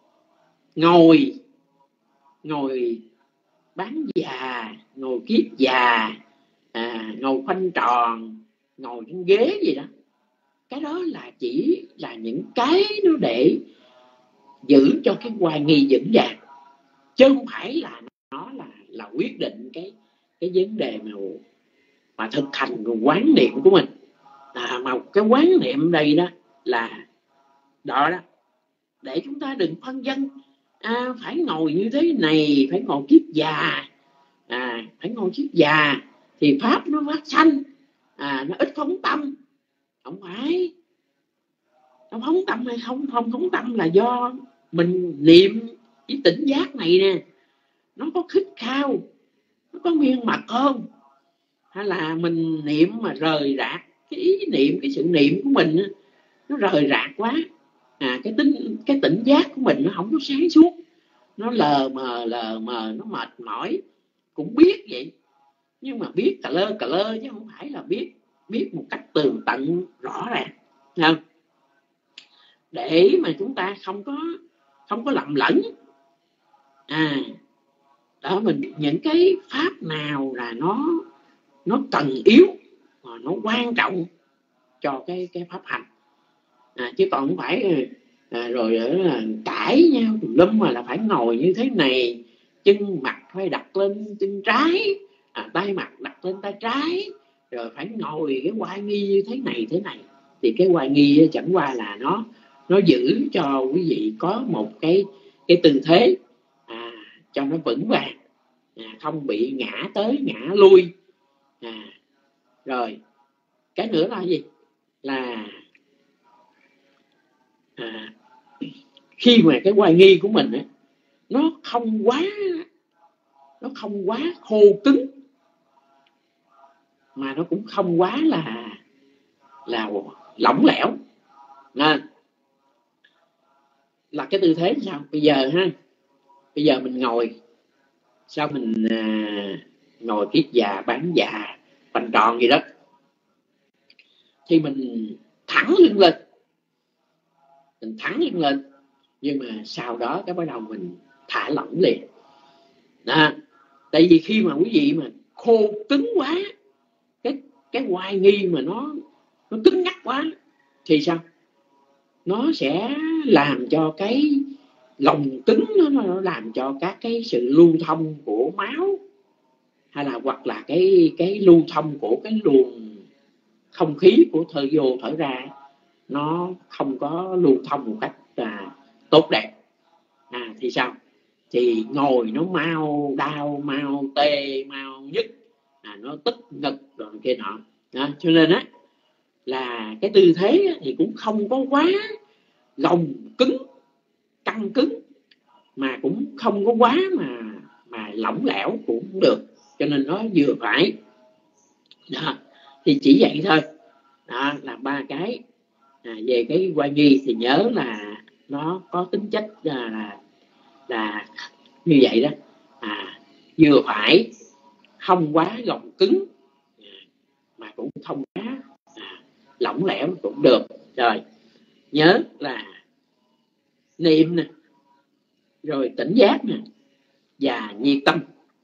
ngồi bán già, ngồi kiết già, ngồi khoanh tròn, ngồi trên ghế gì đó, cái đó là chỉ là những cái nó để giữ cho cái hoài nghi vững vàng, chứ không phải là nó là quyết định cái vấn đề mà thực hành quán niệm của mình. Mà cái quán niệm đây đó là đó để chúng ta đừng phân vân phải ngồi như thế này, phải ngồi kiết già, phải ngồi kiết già thì pháp nó phát sanh, nó ít phóng tâm. Không phải nó phóng tâm hay không phóng tâm là do mình niệm cái tỉnh giác này nè, nó có khích khao, nó có miên mật không, hay là mình niệm mà rời rạc, cái ý niệm, cái sự niệm của mình nó rời rạc quá, cái tỉnh giác của mình nó không có sáng suốt, nó lờ mờ, nó mệt mỏi. Cũng biết vậy, nhưng mà biết cà lơ chứ không phải là biết một cách tường tận rõ ràng, không? Để mà chúng ta không có lầm lẫn. Đó, mình những cái pháp nào là nó cần yếu, mà nó quan trọng cho cái pháp hành, chứ còn không phải rồi là cãi nhau tùm lum mà là phải ngồi như thế này, chân mặt phải đặt lên chân trái, tay mặt đặt lên tay trái, rồi phải ngồi cái oai nghi như thế này. Thì cái oai nghi chẳng qua là nó giữ cho quý vị có một cái tư thế cho nó vững vàng, không bị ngã tới ngã lui. Rồi cái nữa là gì? Là khi mà cái hoài nghi của mình ấy, nó không quá khô cứng, mà nó cũng không quá là lỏng lẻo. Là cái tư thế sao? Bây giờ mình ngồi, sao mình ngồi kiết già, bán già, khoanh tròn gì đó, thì mình thẳng lưng lên, mình thắng lên, nhưng mà sau đó cái bắt đầu mình thả lỏng liền đó. Tại vì khi mà quý vị mà khô cứng quá, cái oai nghi mà nó cứng nhắc quá thì sao? Nó sẽ làm cho cái lòng cứng, nó làm cho các cái sự lưu thông của máu, hay là hoặc là cái lưu thông của cái luồng không khí của thở vô thở ra, nó không có lưu thông một cách tốt đẹp. Thì sao? Thì ngồi nó mau đau, mau tê, mau nhức, nó tức ngực rồi kia nọ đó. Cho nên á là cái tư thế thì cũng không có quá gồng cứng, căng cứng, mà cũng không có quá mà lỏng lẻo cũng không được, cho nên nó vừa phải đó. Thì chỉ vậy thôi đó, là ba cái. Về cái oai nghi thì nhớ là nó có tính chất là như vậy đó, vừa phải, không quá gồng cứng mà cũng không quá lỏng lẻo cũng được. Rồi nhớ là niệm nè, rồi tỉnh giác nè, và nhiệt tâm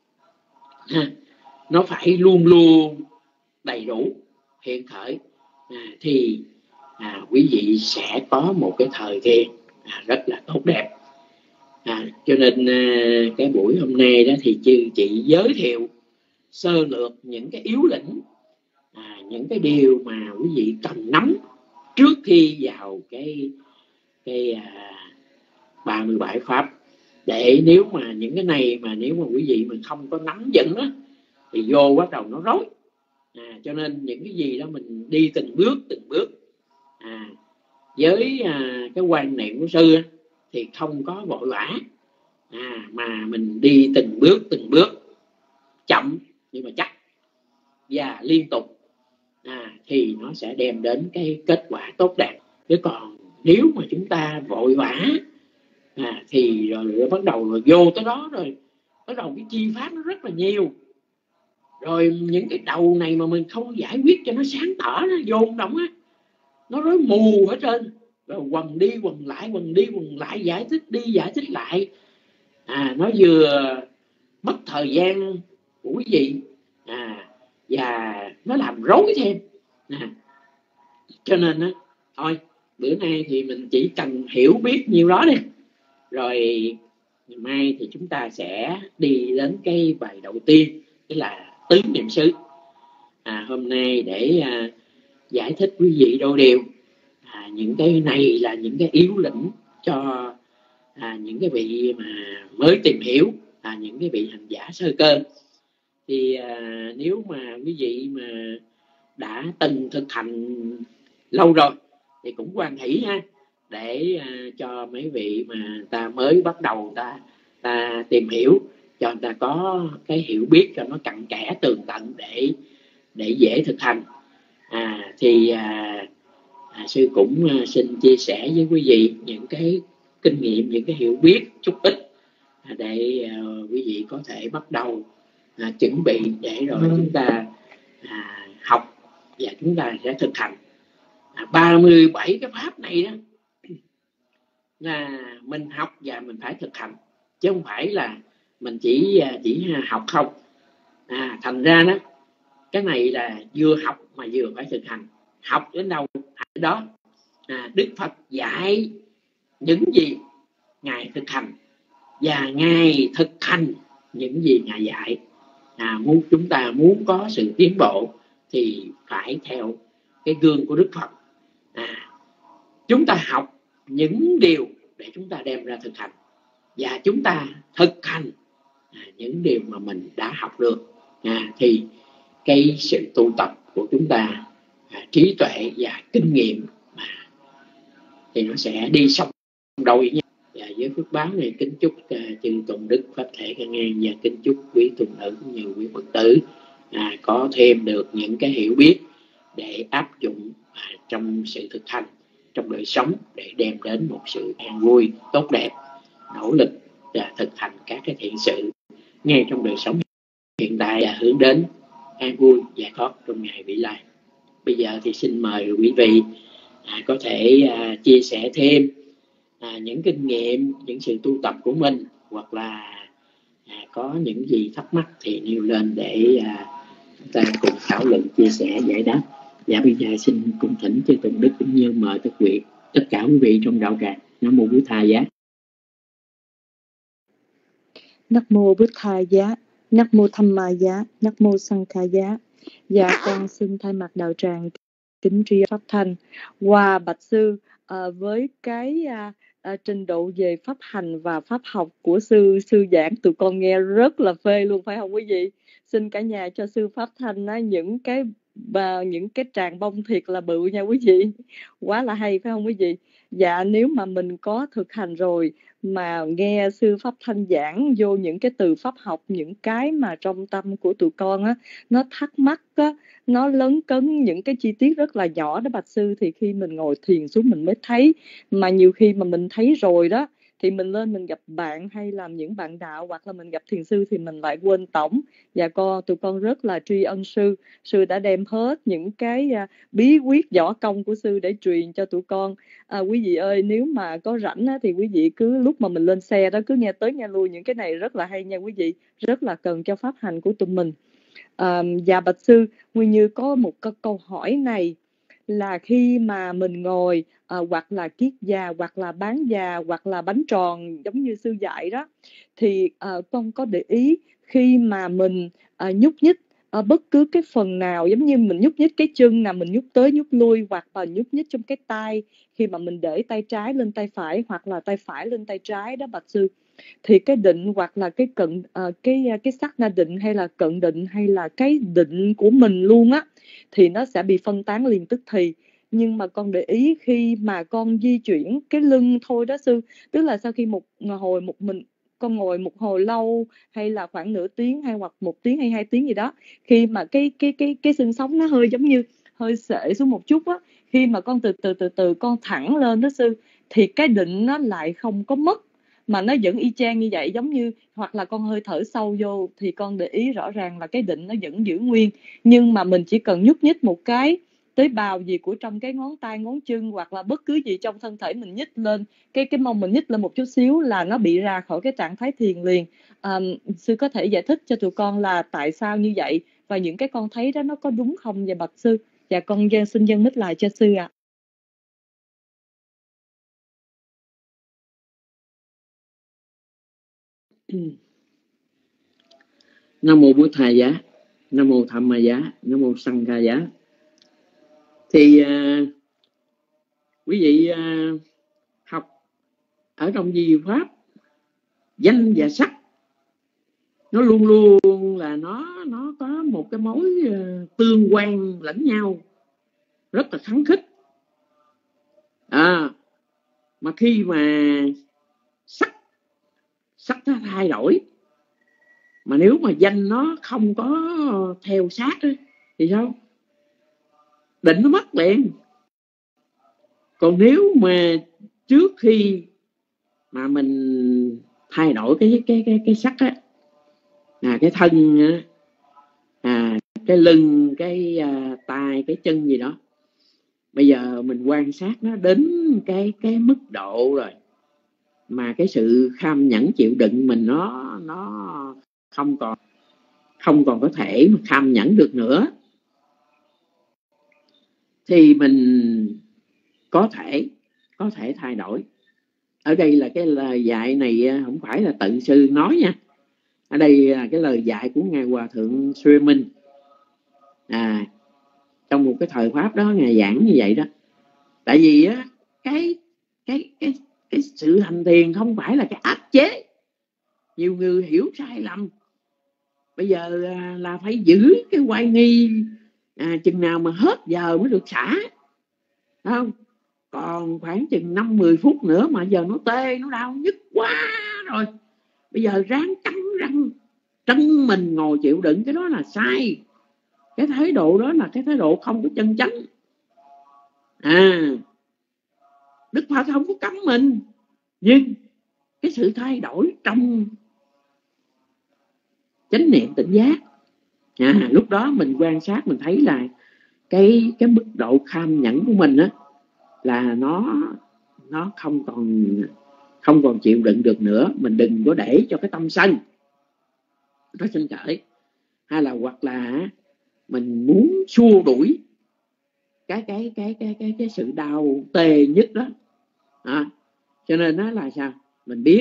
nó phải luôn luôn đầy đủ hiện khởi, thì quý vị sẽ có một cái thời gian rất là tốt đẹp. Cho nên cái buổi hôm nay đó thì chị giới thiệu sơ lược những cái yếu lĩnh, những cái điều mà quý vị cần nắm trước khi vào cái 37 pháp, để nếu mà những cái này mà nếu mà quý vị mình không có nắm vững á thì vô bắt đầu nó rối. Cho nên những cái gì đó mình đi từng bước với cái quan niệm của sư thì không có vội vã, mà mình đi từng bước chậm nhưng mà chắc và liên tục, thì nó sẽ đem đến cái kết quả tốt đẹp. Chứ còn nếu mà chúng ta vội vã thì rồi bắt đầu rồi vô tới đó rồi bắt đầu cái chi pháp nó rất là nhiều, rồi những cái đầu này mà mình không giải quyết cho nó sáng tỏ, nó vô động á, nó rối mù hết trơn, rồi quần đi quần lại, giải thích đi giải thích lại, nó vừa mất thời gian của quý vị và nó làm rối thêm. Cho nên á thôi bữa nay thì mình chỉ cần hiểu biết nhiêu đó đi, rồi ngày mai thì chúng ta sẽ đi đến cái bài đầu tiên, tức là tứ niệm xứ. Hôm nay để giải thích quý vị đôi điều, những cái này là những cái yếu lĩnh cho những cái vị mà mới tìm hiểu, những cái vị hành giả sơ cơ. Thì nếu mà quý vị mà đã từng thực hành lâu rồi thì cũng hoan hỷ ha, để cho mấy vị mà ta mới bắt đầu ta tìm hiểu, cho người ta có cái hiểu biết cho nó cặn kẽ tường tận để dễ thực hành. Thì sư cũng xin chia sẻ với quý vị những cái kinh nghiệm, những cái hiểu biết chút ít để quý vị có thể bắt đầu chuẩn bị để rồi chúng ta học và chúng ta sẽ thực hành. 37 cái pháp này đó là mình học và mình phải thực hành, chứ không phải là mình chỉ học không. Thành ra đó cái này là vừa học mà vừa phải thực hành. Học đến đâu đến đó. Đức Phật dạy những gì Ngài thực hành, và Ngài thực hành những gì Ngài dạy. Chúng ta muốn có sự tiến bộ thì phải theo cái gương của Đức Phật. Chúng ta học những điều để chúng ta đem ra thực hành, và chúng ta thực hành những điều mà mình đã học được, thì cái sự tu tập của chúng ta, trí tuệ và kinh nghiệm thì nó sẽ đi song đôi với nhau. Và với phước báo này kính chúc chư Tùng Đức Pháp Thể Căn An, và kính chúc quý tu nữ cũng như quý Phật tử có thêm được những cái hiểu biết để áp dụng trong sự thực hành, trong đời sống, để đem đến một sự an vui tốt đẹp, nỗ lực và thực hành các cái thiện sự ngay trong đời sống hiện tại, và hướng đến an vui giải thoát trong ngày vị lai. Bây giờ thì xin mời quý vị có thể chia sẻ thêm những kinh nghiệm, những sự tu tập của mình, hoặc là có những gì thắc mắc thì nêu lên để chúng ta cùng thảo luận, chia sẻ, giải đáp. Dạ bây giờ xin cung thỉnh chư Tùng Đức cũng như mời tất cả quý vị trong đạo tràng. Nam mô Bổn Thà Giá. Nam mô Bổn Thà Giá, Nam mô Tham Ma Giá, Nam mô Sang Kha Giá. Dạ con xin thay mặt đạo tràng kính tri pháp thanh qua bạch sư với cái trình độ về pháp hành và pháp học của sư giảng, tụi con nghe rất là phê luôn, phải không quý vị? Xin cả nhà cho sư pháp thanh những cái tràng bông thiệt là bự nha quý vị, quá là hay phải không quý vị? Dạ nếu mà mình có thực hành rồi mà nghe sư pháp thanh giảng vô những cái từ pháp học, những cái mà trong tâm của tụi con nó thắc mắc nó lấn cấn những cái chi tiết rất là nhỏ đó bạch sư, thì khi mình ngồi thiền xuống mình mới thấy. Mà nhiều khi mà mình thấy rồi đó thì mình lên mình gặp bạn hay làm những bạn đạo hoặc là mình gặp thiền sư thì mình lại quên tổng. Và tụi con rất là tri ân sư đã đem hết những cái bí quyết võ công của sư để truyền cho tụi con. Quý vị ơi, nếu mà có rảnh thì quý vị cứ lúc mà mình lên xe đó cứ nghe tới nghe lui những cái này rất là hay nha quý vị, rất là cần cho pháp hành của tụi mình. Dạ bạch sư, Nguyên Như có một câu hỏi này là khi mà mình ngồi hoặc là kiết già hoặc là bán già hoặc là bánh tròn giống như sư dạy đó, thì con có để ý khi mà mình nhúc nhích bất cứ cái phần nào, giống như mình nhúc nhích cái chân nào, mình nhúc tới nhúc lui, hoặc là nhúc nhích trong cái tay, khi mà mình để tay trái lên tay phải hoặc là tay phải lên tay trái đó bạch sư, thì cái định hoặc là cái cận cái sát na định hay là cận định hay là cái định của mình luôn á thì nó sẽ bị phân tán liền tức thì. Nhưng mà con để ý khi mà con di chuyển cái lưng thôi đó sư, tức là sau khi con ngồi một hồi lâu hay là khoảng nửa tiếng hay hoặc 1 tiếng hay 2 tiếng gì đó, khi mà cái xương sống nó hơi giống như hơi xệ xuống một chút á, khi mà con từ con thẳng lên đó sư, thì cái định nó lại không có mất mà nó vẫn y chang như vậy, giống như hoặc là con hơi thở sâu vô thì con để ý rõ ràng là cái định nó vẫn giữ nguyên, nhưng mà mình chỉ cần nhúc nhích một cái tế bào gì của trong cái ngón tay ngón chân hoặc là bất cứ gì trong thân thể mình nhích lên, cái mông mình nhích lên một chút xíu là nó bị ra khỏi cái trạng thái thiền liền. Sư có thể giải thích cho tụi con là tại sao như vậy và những cái con thấy đó nó có đúng không vậy bạch sư? Dạ con xin dâng mic lại cho sư ạ. Nam mô Bổn Thà Giá, Nam mô Tham Ma Giá, Nam mô Sang Kha Giá. Thì quý vị học ở trong di pháp, danh và sắc nó luôn luôn là nó có một cái mối tương quan lẫn nhau rất là khăng khít. Mà khi mà sắc nó thay đổi, mà nếu mà danh nó không có theo sát ấy, thì sao? Định nó mất liền. Còn nếu mà trước khi mà mình thay đổi cái sắc á, cái thân á, cái lưng, cái tay, cái chân gì đó, bây giờ mình quan sát nó đến cái mức độ rồi mà cái sự kham nhẫn chịu đựng mình nó không còn có thể mà kham nhẫn được nữa, thì mình có thể thay đổi. Ở đây là cái lời dạy này không phải là tự sư nói nha, ở đây là cái lời dạy của ngài Hòa Thượng Xuê Minh. Trong một cái thời pháp đó ngài giảng như vậy đó. Tại vì á cái sự hành thiền không phải là cái áp chế. Nhiều người hiểu sai lầm, bây giờ là phải giữ cái oai nghi chừng nào mà hết giờ mới được xả, không? Còn khoảng chừng 5-10 phút nữa mà giờ nó tê, nó đau nhức quá rồi, bây giờ ráng cắn răng trấn mình ngồi chịu đựng, cái đó là sai. Cái thái độ đó là cái thái độ không có chân chánh. Đức Phật không có cấm mình, nhưng cái sự thay đổi trong chánh niệm tỉnh giác, lúc đó mình quan sát mình thấy là cái mức độ kham nhẫn của mình á, là nó nó không còn chịu đựng được nữa, mình đừng có để cho cái tâm sân nó sinh khởi, hay là hoặc là mình muốn xua đuổi cái sự đau tê nhất đó. Cho nên nó là sao, mình biết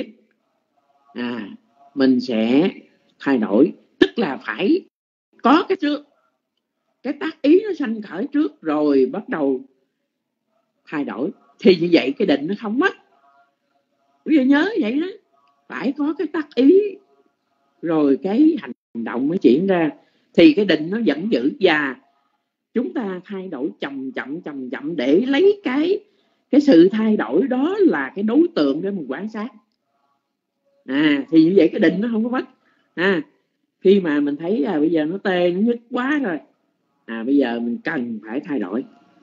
mình sẽ thay đổi, tức là phải có cái trước, cái tác ý nó sanh khởi trước rồi bắt đầu thay đổi, thì như vậy cái định nó không mất. Bây giờ nhớ vậy đó, phải có cái tác ý rồi cái hành động mới chuyển ra thì cái định nó vẫn giữ, và chúng ta thay đổi chậm chậm để lấy cái sự thay đổi đó là cái đối tượng để mình quan sát. Thì như vậy cái định nó không có mất. Khi mà mình thấy bây giờ nó tê, nó nhức quá rồi, bây giờ mình cần phải thay đổi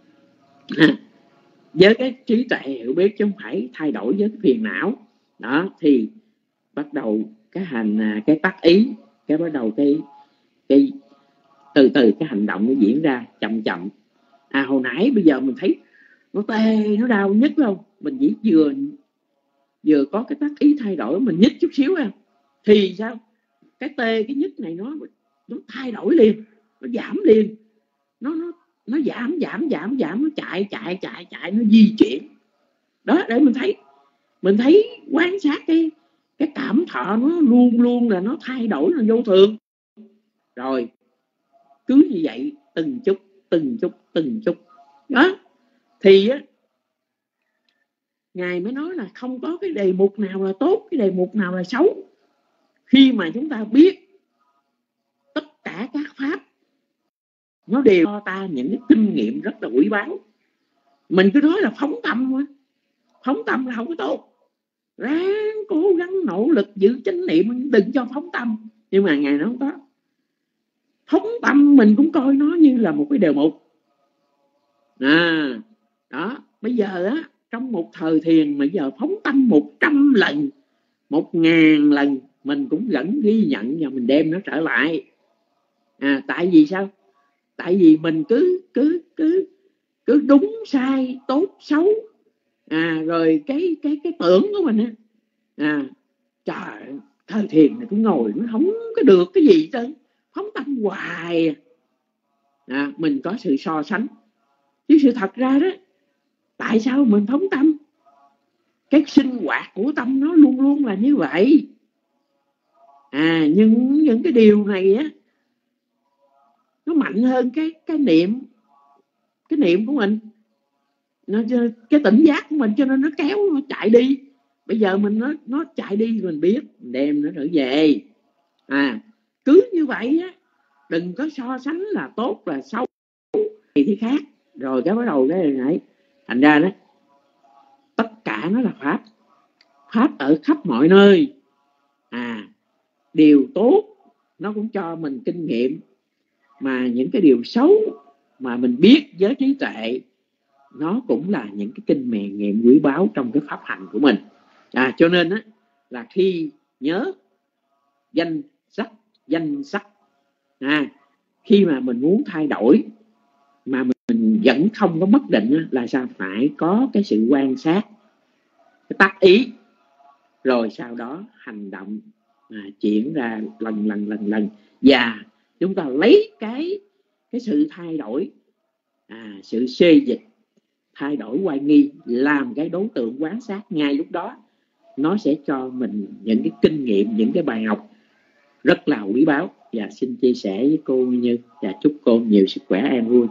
với cái trí tuệ hiểu biết, chứ không phải thay đổi với cái phiền não đó. Thì bắt đầu cái tác ý, cái bắt đầu cái từ từ cái hành động nó diễn ra chậm. Hồi nãy bây giờ mình thấy nó tê, nó đau nhức không, mình chỉ vừa có cái tác ý thay đổi, mình nhích chút xíu thì sao, cái tê cái nhức này nó thay đổi liền, nó giảm liền, nó giảm, nó chạy, nó di chuyển đó. Để mình thấy quan sát cái cảm thọ nó luôn là nó thay đổi, là vô thường. Rồi cứ như vậy từng chút đó, thì Ngài mới nói là không có cái đề mục nào là tốt, cái đề mục nào là xấu. Khi mà chúng ta biết tất cả các pháp nó đều cho ta những cái kinh nghiệm rất là quý báu. Mình cứ nói là phóng tâm là không có tốt, ráng cố gắng nỗ lực giữ chánh niệm, đừng cho phóng tâm. Nhưng mà Ngài nói không có phóng tâm, mình cũng coi nó như là một cái đề mục. Đó, bây giờ trong một thời thiền mà giờ phóng tâm 100 lần, 1000 lần, mình cũng vẫn ghi nhận và mình đem nó trở lại. Tại vì sao? Tại vì mình cứ đúng sai, tốt xấu, rồi cái tưởng của mình trời, thời thiền này cũng ngồi nó không có được cái gì chứ, phóng tâm hoài. Mình có sự so sánh, chứ sự thật ra đó, tại sao mình phóng tâm? Cái sinh hoạt của tâm nó luôn luôn là như vậy. Nhưng những cái điều này nó mạnh hơn cái niệm của mình, cái tỉnh giác của mình, cho nên nó kéo nó chạy đi. Bây giờ mình nó chạy đi, mình biết, mình đem nó trở về. Cứ như vậy đừng có so sánh là tốt là xấu thì khác. Rồi cái bắt đầu cái này, thành ra đó, tất cả nó là pháp ở khắp mọi nơi. Điều tốt nó cũng cho mình kinh nghiệm, mà những cái điều xấu mà mình biết với trí tuệ, nó cũng là những cái kinh nghiệm quý báu trong cái pháp hành của mình. Cho nên là khi nhớ danh sắc, khi mà mình muốn thay đổi mà mình vẫn không có mất định là sao? Phải có cái sự quan sát, cái tác ý, rồi sau đó hành động chuyển ra lần, và chúng ta lấy cái sự thay đổi, sự xê dịch, thay đổi hoài nghi làm cái đối tượng quan sát. Ngay lúc đó nó sẽ cho mình những cái kinh nghiệm, những cái bài học rất là quý báu. Và xin chia sẻ với cô Nguyên Như, và chúc cô nhiều sức khỏe, an vui.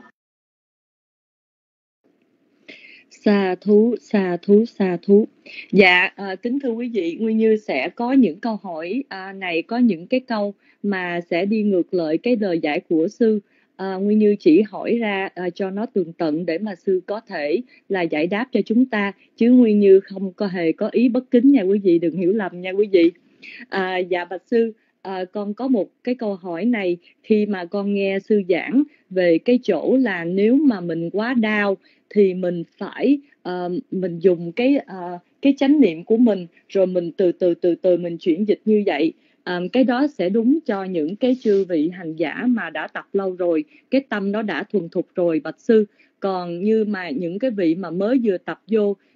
Sa thú. Dạ, kính thưa quý vị, Nguyên Như sẽ có những câu hỏi này, có những cái câu mà sẽ đi ngược lại cái lời giải của sư. Nguyên Như chỉ hỏi ra cho nó tường tận để mà sư có thể là giải đáp cho chúng ta, chứ Nguyên Như không có hề có ý bất kính nha quý vị, đừng hiểu lầm nha quý vị. Dạ bạch sư, con có một cái câu hỏi này. Khi mà con nghe sư giảng về cái chỗ là nếu mà mình quá đau thì mình phải mình dùng cái chánh niệm của mình, rồi mình từ từ mình chuyển dịch như vậy. Cái đó sẽ đúng cho những cái chư vị hành giả mà đã tập lâu rồi, cái tâm nó đã thuần thục rồi bạch sư. Còn như mà những cái vị mà mới vừa tập vô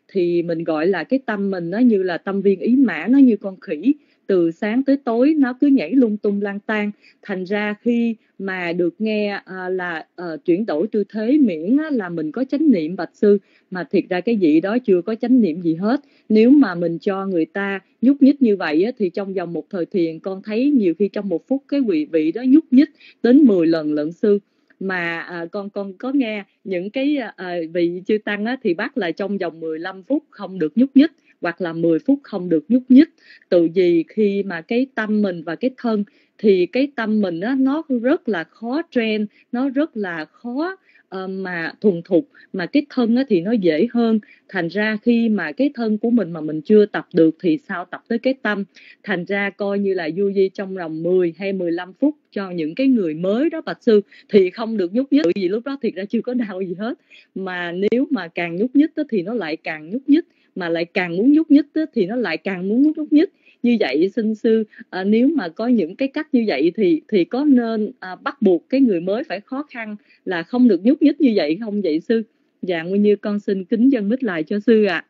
thì mình gọi là cái tâm mình nó như là tâm viên ý mã, nó như con khỉ, từ sáng tới tối nó cứ nhảy lung tung lang tan. Thành ra khi mà được nghe chuyển đổi tư thế, miễn là mình có chánh niệm bạch sư, mà thiệt ra cái vị đó chưa có chánh niệm gì hết. Nếu mà mình cho người ta nhúc nhích như vậy á, thì trong vòng một thời thiền con thấy nhiều khi trong một phút cái vị đó nhúc nhích đến 10 lần lận sư. Mà con có nghe những cái vị chư tăng á, thì bắt là trong vòng 15 phút không được nhúc nhích, hoặc là 10 phút không được nhúc nhích. Từ vì khi mà cái tâm mình và cái thân, thì cái tâm mình á, nó rất là khó train, nó rất là khó mà thuần thục, mà cái thân á, thì nó dễ hơn. Thành ra khi mà cái thân của mình mà mình chưa tập được thì sao tập tới cái tâm. Thành ra coi như là du di trong vòng 10 hay 15 phút cho những cái người mới đó bạch sư, thì không được nhúc nhích, vì lúc đó thiệt ra chưa có đau gì hết. Mà nếu mà càng nhúc nhích thì nó lại càng nhúc nhích, mà lại càng muốn nhúc nhích thì nó lại càng muốn nhúc nhích. Như vậy xin sư, nếu mà có những cái cách như vậy thì có nên bắt buộc cái người mới phải khó khăn là không được nhúc nhích như vậy không vậy sư? Dạ, Nguyên Như con xin kính dâng mít lại cho sư ạ.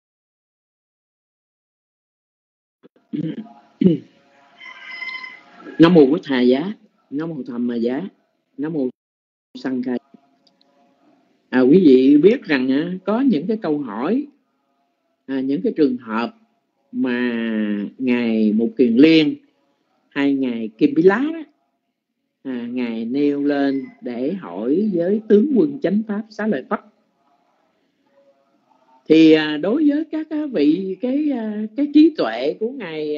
Nam mô Bổn Thầy Giá, Nam mô Tham Ma Giá, Nam mô Sanh Khai. Quý vị biết rằng có những cái câu hỏi, những cái trường hợp mà ngài Mục Kiền Liên hay ngài Kim Bí Lá ngài nêu lên để hỏi với tướng quân chánh pháp Xá Lợi Phất. Thì đối với các vị cái trí tuệ của ngài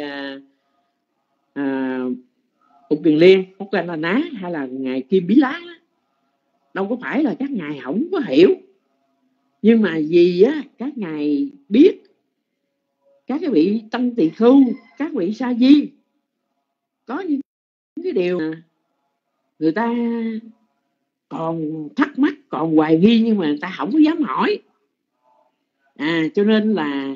Mục Kiền Liên, Móc Lan La Ná hay là ngài Kim Bí Lá, đâu có phải là các ngài không có hiểu, nhưng mà vì các ngài biết các cái vị tăng tỳ khưu, các vị sa di có những cái điều người ta còn thắc mắc, còn hoài nghi, nhưng mà người ta không có dám hỏi. Cho nên là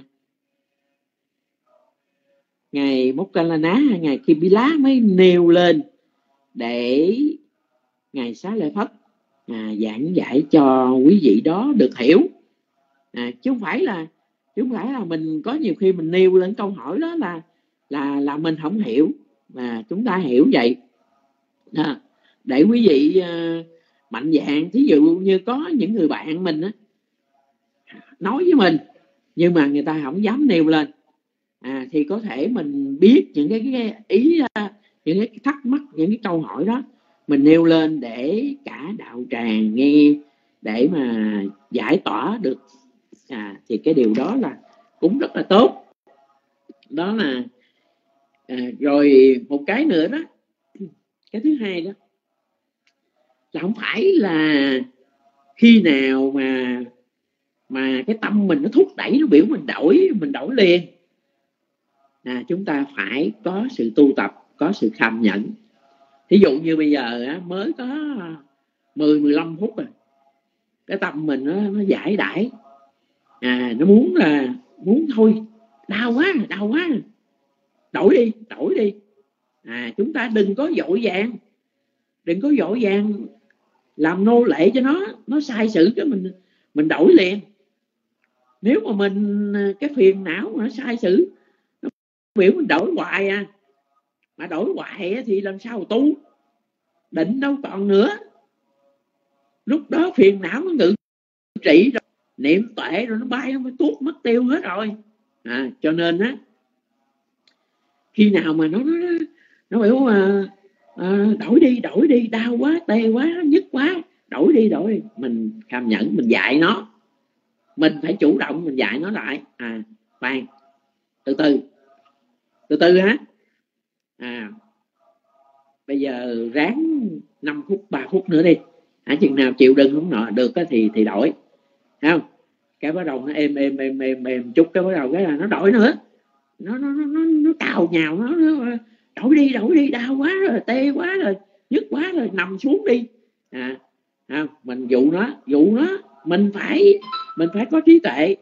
ngài Móc Lan La Ná hay ngài Kim Bí Lá mới nêu lên để ngài Xá Lợi Phất giảng giải cho quý vị đó được hiểu. Chứ không phải là mình có nhiều khi mình nêu lên câu hỏi đó là mình không hiểu, mà chúng ta hiểu vậy để quý vị mạnh dạn. Thí dụ như có những người bạn mình nói với mình nhưng mà người ta không dám nêu lên, thì có thể mình biết những cái ý, những cái thắc mắc, những cái câu hỏi đó mình nêu lên để cả đạo tràng nghe, để mà giải tỏa được. Thì cái điều đó là cũng rất là tốt. Đó là rồi một cái nữa đó, cái thứ hai đó là không phải là khi nào mà cái tâm mình nó thúc đẩy, nó biểu mình đổi liền. Chúng ta phải có sự tu tập, có sự kham nhẫn. Thí dụ như bây giờ mới có 10-15 phút rồi, cái tâm mình nó giải đãi, nó muốn thôi, đau quá, đổi đi. Chúng ta đừng có vội vàng làm nô lệ cho nó sai sự cái mình đổi liền. Nếu mà mình cái phiền não mà nó sai sự, nó biểu mình đổi hoài mà đổi hoài thì làm sao tu, định đâu còn nữa. Lúc đó phiền não nó ngự trị rồi, niệm tuệ rồi nó bay, nó tuốt mất tiêu hết rồi. Cho nên khi nào mà nó biểu đổi đi, đau quá, tê quá, nhức quá, đổi đi, mình kham nhẫn, mình dạy nó, mình phải chủ động, mình dạy nó lại. Khoan, từ từ bây giờ ráng 5 phút, 3 phút nữa đi, chừng nào chịu đựng không nọ được thì đổi, không? Cái bắt đầu nó êm chút, cái bắt đầu cái là nó đổi nữa, nó cào nhào, nó đổi đi, đau quá rồi, tê quá rồi, nhức quá rồi, nằm xuống đi. Mình dụ nó, mình phải có trí tuệ.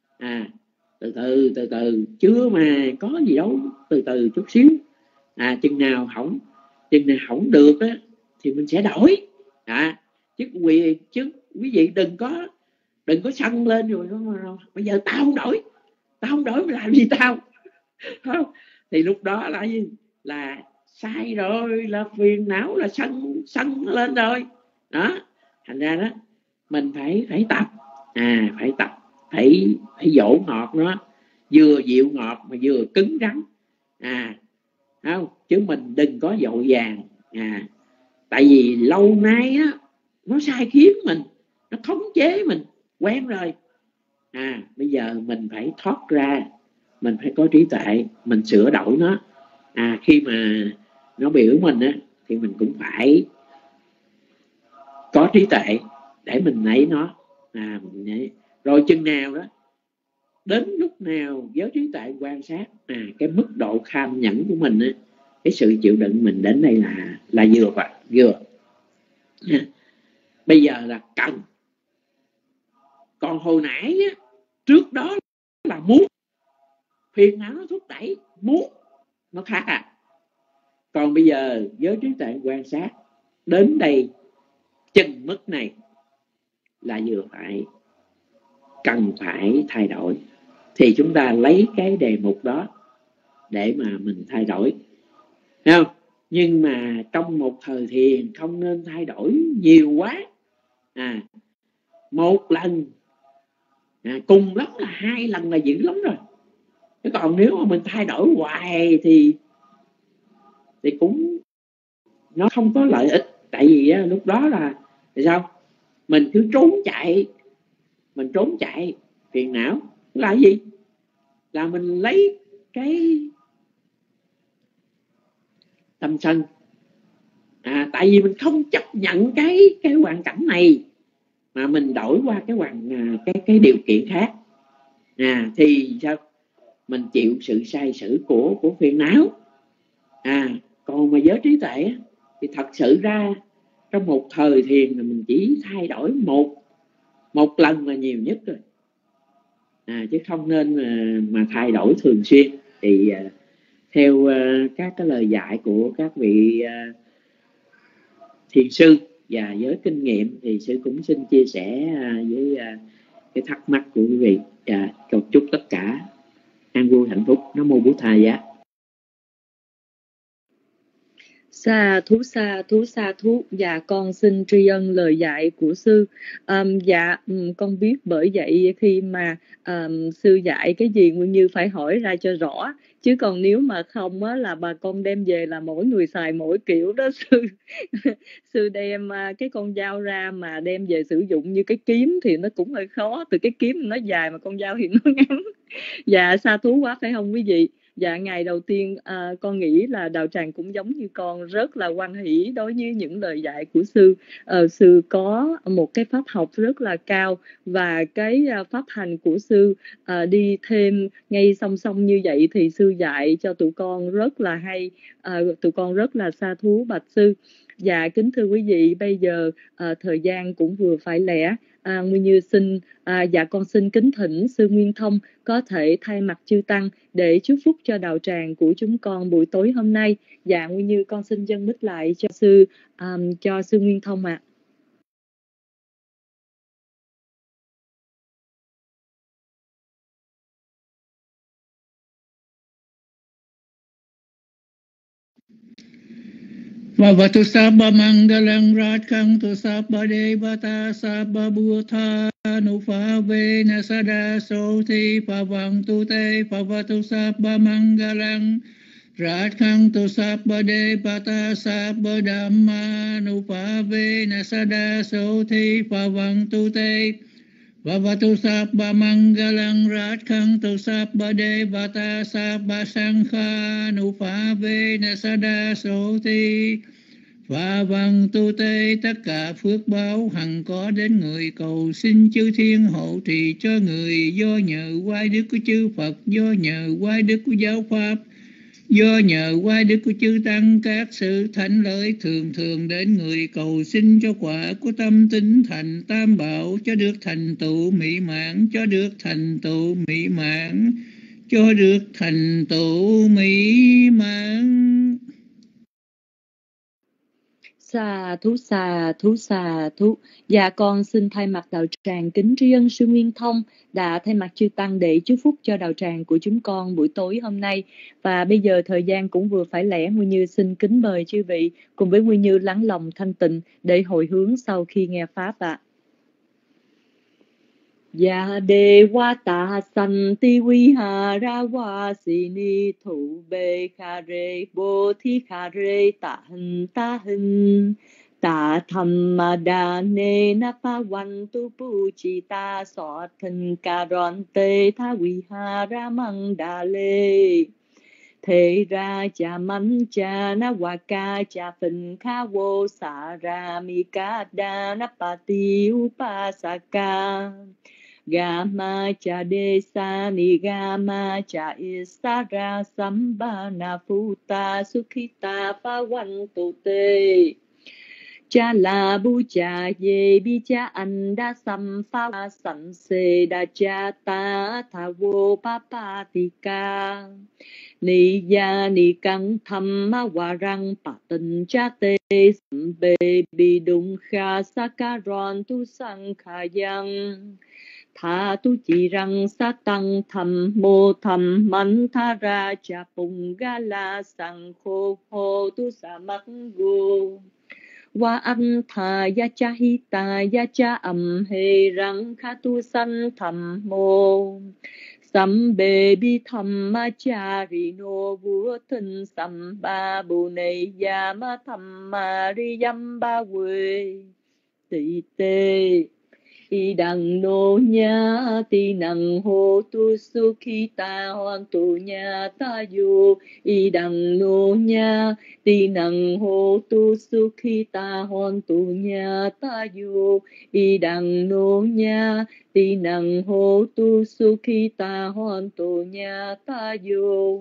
Từ từ chưa mà có gì đâu, từ chút xíu. Chừng nào không được thì mình sẽ đổi. Chứ quý vị đừng có Đừng có sân lên rồi bây giờ tao không đổi mày làm gì tao, không? Thì lúc đó là gì? Là sai rồi, là phiền não, là sân lên rồi đó. Thành ra đó mình phải tập, phải tập, phải dỗ ngọt nó, vừa dịu ngọt mà vừa cứng rắn, không? Chứ mình đừng có vội vàng, tại vì lâu nay á nó sai khiến mình, nó khống chế mình quen rồi. Bây giờ mình phải thoát ra, mình phải có trí tuệ, mình sửa đổi nó. Khi mà nó biểu mình á thì mình cũng phải có trí tuệ để mình nấy nó. Rồi chừng nào đó, đến lúc nào với trí tuệ quan sát cái mức độ kham nhẫn của mình á, cái sự chịu đựng mình đến đây là vừa và vừa. Bây giờ là cần. Còn hồi nãy á, trước đó là muốn, phiền não nó thúc đẩy muốn, nó khác. Còn bây giờ với trí tuệ quan sát đến đây chừng mức này là vừa phải, cần phải thay đổi. Thì chúng ta lấy cái đề mục đó để mà mình thay đổi, thấy không? Nhưng mà trong một thời thiền không nên thay đổi nhiều quá. Một lần, cùng lắm là 2 lần là dữ lắm rồi. Chứ còn nếu mà mình thay đổi hoài thì cũng nó không có lợi ích. Tại vì lúc đó là sao? Mình cứ trốn chạy phiền não là gì? Là mình lấy cái tâm sân. Tại vì mình không chấp nhận cái hoàn cảnh này, mà mình đổi qua cái điều kiện khác, thì sao? Mình chịu sự sai sử của phiền não. Còn mà giới trí tuệ thì thật sự ra trong một thời thiền là mình chỉ thay đổi một lần là nhiều nhất rồi, chứ không nên mà thay đổi thường xuyên. Thì theo các cái lời dạy của các vị thiền sư và với kinh nghiệm thì sư cũng xin chia sẻ với cái thắc mắc của quý vị. Cầu chúc tất cả an vui hạnh phúc. Nam mô Bổn Thầy giá. Sa thú. Dạ con xin tri ân lời dạy của sư. Con biết, bởi vậy khi mà sư dạy cái gì Nguyên Như phải hỏi ra cho rõ, chứ còn nếu mà không á, là bà con đem về là mỗi người xài mỗi kiểu đó sư. Sư đem cái con dao ra mà đem về sử dụng như cái kiếm thì nó cũng hơi khó, từ cái kiếm nó dài mà con dao thì nó ngắn. Dạ sa thú quá phải không quý vị? Dạ ngày đầu tiên con nghĩ là đạo tràng cũng giống như con, rất là hoan hỷ đối với những lời dạy của sư. Sư có một cái pháp học rất là cao, và cái pháp hành của sư đi thêm ngay song song như vậy thì sư dạy cho tụi con rất là hay. Tụi con rất là sa thú bạch sư. Dạ kính thưa quý vị, bây giờ thời gian cũng vừa phải lẽ. Nguyên Như xin con xin kính thỉnh sư Nguyên Thông có thể thay mặt chư tăng để chúc phúc cho đạo tràng của chúng con buổi tối hôm nay. Dạ Nguyên Như con xin dâng mic lại cho sư Nguyên Thông ạ. Vavatu sabba mangalang ratkantu sabba devata sabba bhutha nupavena sada soti pavantu te pavatu sabba mangalang ratkantu sabba devata sabba dhamma nupavena sada soti pavantu te Vavatu sabba mangalang ratkantu sabba devata sabba sankha nupavena sada soti Vavantu te. Tất cả phước báo hằng có đến người, cầu xin chư thiên hộ trì cho người, do nhờ oai đức của chư Phật, do nhờ oai đức của giáo pháp, do nhờ oai đức của chư tăng, các sự thánh lợi thường thường đến người, cầu xin cho quả của tâm tín thành tam bảo, cho được thành tựu mỹ mãn, cho được thành tựu mỹ mãn, cho được thành tựu mỹ mãn. Xà thú xà thú xà thú. Dạ con xin thay mặt đạo tràng kính tri ân sư Nguyên Thông đã thay mặt chư tăng để chúc phúc cho đạo tràng của chúng con buổi tối hôm nay. Và bây giờ thời gian cũng vừa phải lẽ, Nguyên Như xin kính mời chư vị cùng với Nguyên Như lắng lòng thanh tịnh để hồi hướng sau khi nghe pháp ạ. Ya Devata Santi Vihara Vasini Thủ Bê Kha Rê Bồ Thi Kha Rê Ta Hình Ta Thamma Ne Napa Vantu Puchita So Thân Karonte Tha Vihara Mandale Thế ra cha mắn cha na waka cha phình kha vô sa ra mi ca đa na pa ti upasaka Gama cha desa ni gama cha isara sambana futa sukhita pavantu te cha la bu cha ye bi cha anda sam pha san se da cha ta tha vô pa pa ti ca ni ya ni căng thăm ma hòa răng pa tình cha te sam be bi dung kha sakaron tu sang kha yang tha tu chỉ răng sa tăng thầm mô thầm mắn tha ra cha pung ga la sang khô hô tu sa mắc gu wa an tha ya cha hi ta ya cha he răng kha tu san thầm mô sam be bi tham ma cha ri no vu thân sam ba bu nei ya ma tham ma ri yam ba we ti te y đằng nô nha ti năng hô tu su khi ta hoan tu nha ta du y đằng nô nha ti năng hô tu su khi ta hoan tu nha ta du y đằng nô nha ti năng hô tu su khi ta hoan tu nha ta du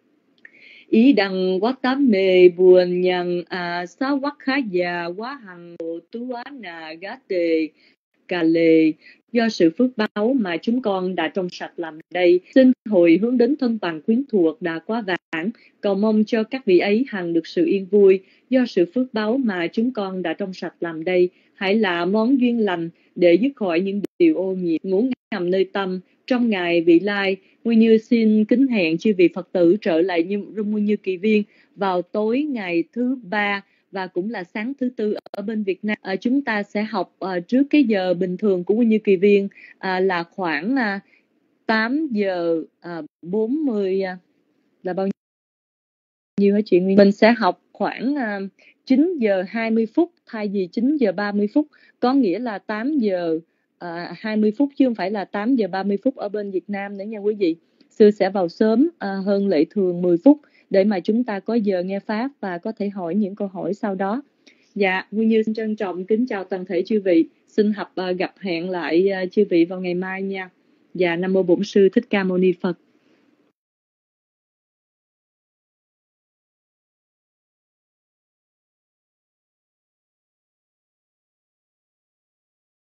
ý đằng quá tám mê buồn nhằn sa quá khá già quá hằng tu á nà gá tề cà lề. Do sự phước báo mà chúng con đã trong sạch làm đây, xin hồi hướng đến thân bằng quyến thuộc đã quá vãng, cầu mong cho các vị ấy hằng được sự yên vui. Do sự phước báo mà chúng con đã trong sạch làm đây, hãy là món duyên lành để dứt khỏi những điều ô nhiễm ngủ ngầm nơi tâm trong ngày vị lai. Nguyên Như xin kính hẹn chư vị Phật tử trở lại Nguyên Như Kỳ Viên vào tối ngày thứ Ba và cũng là sáng thứ Tư ở bên Việt Nam. Chúng ta sẽ học trước cái giờ bình thường của Nguyên Như Kỳ Viên là khoảng 8 giờ 40 là bao nhiêu hả chị Nguyên? Mình sẽ học khoảng 9 giờ 20 phút thay vì 9 giờ 30 phút, có nghĩa là 8 giờ 20 phút chứ không phải là 8 giờ 30 phút ở bên Việt Nam nữa nha quý vị. Sư sẽ vào sớm hơn lệ thường 10 phút để mà chúng ta có giờ nghe Pháp và có thể hỏi những câu hỏi sau đó. Dạ, Nguyên Như xin trân trọng kính chào toàn thể chư vị. Xin gặp hẹn lại chư vị vào ngày mai nha. Dạ, Nam Mô Bổn Sư Thích Ca Mâu Ni Phật.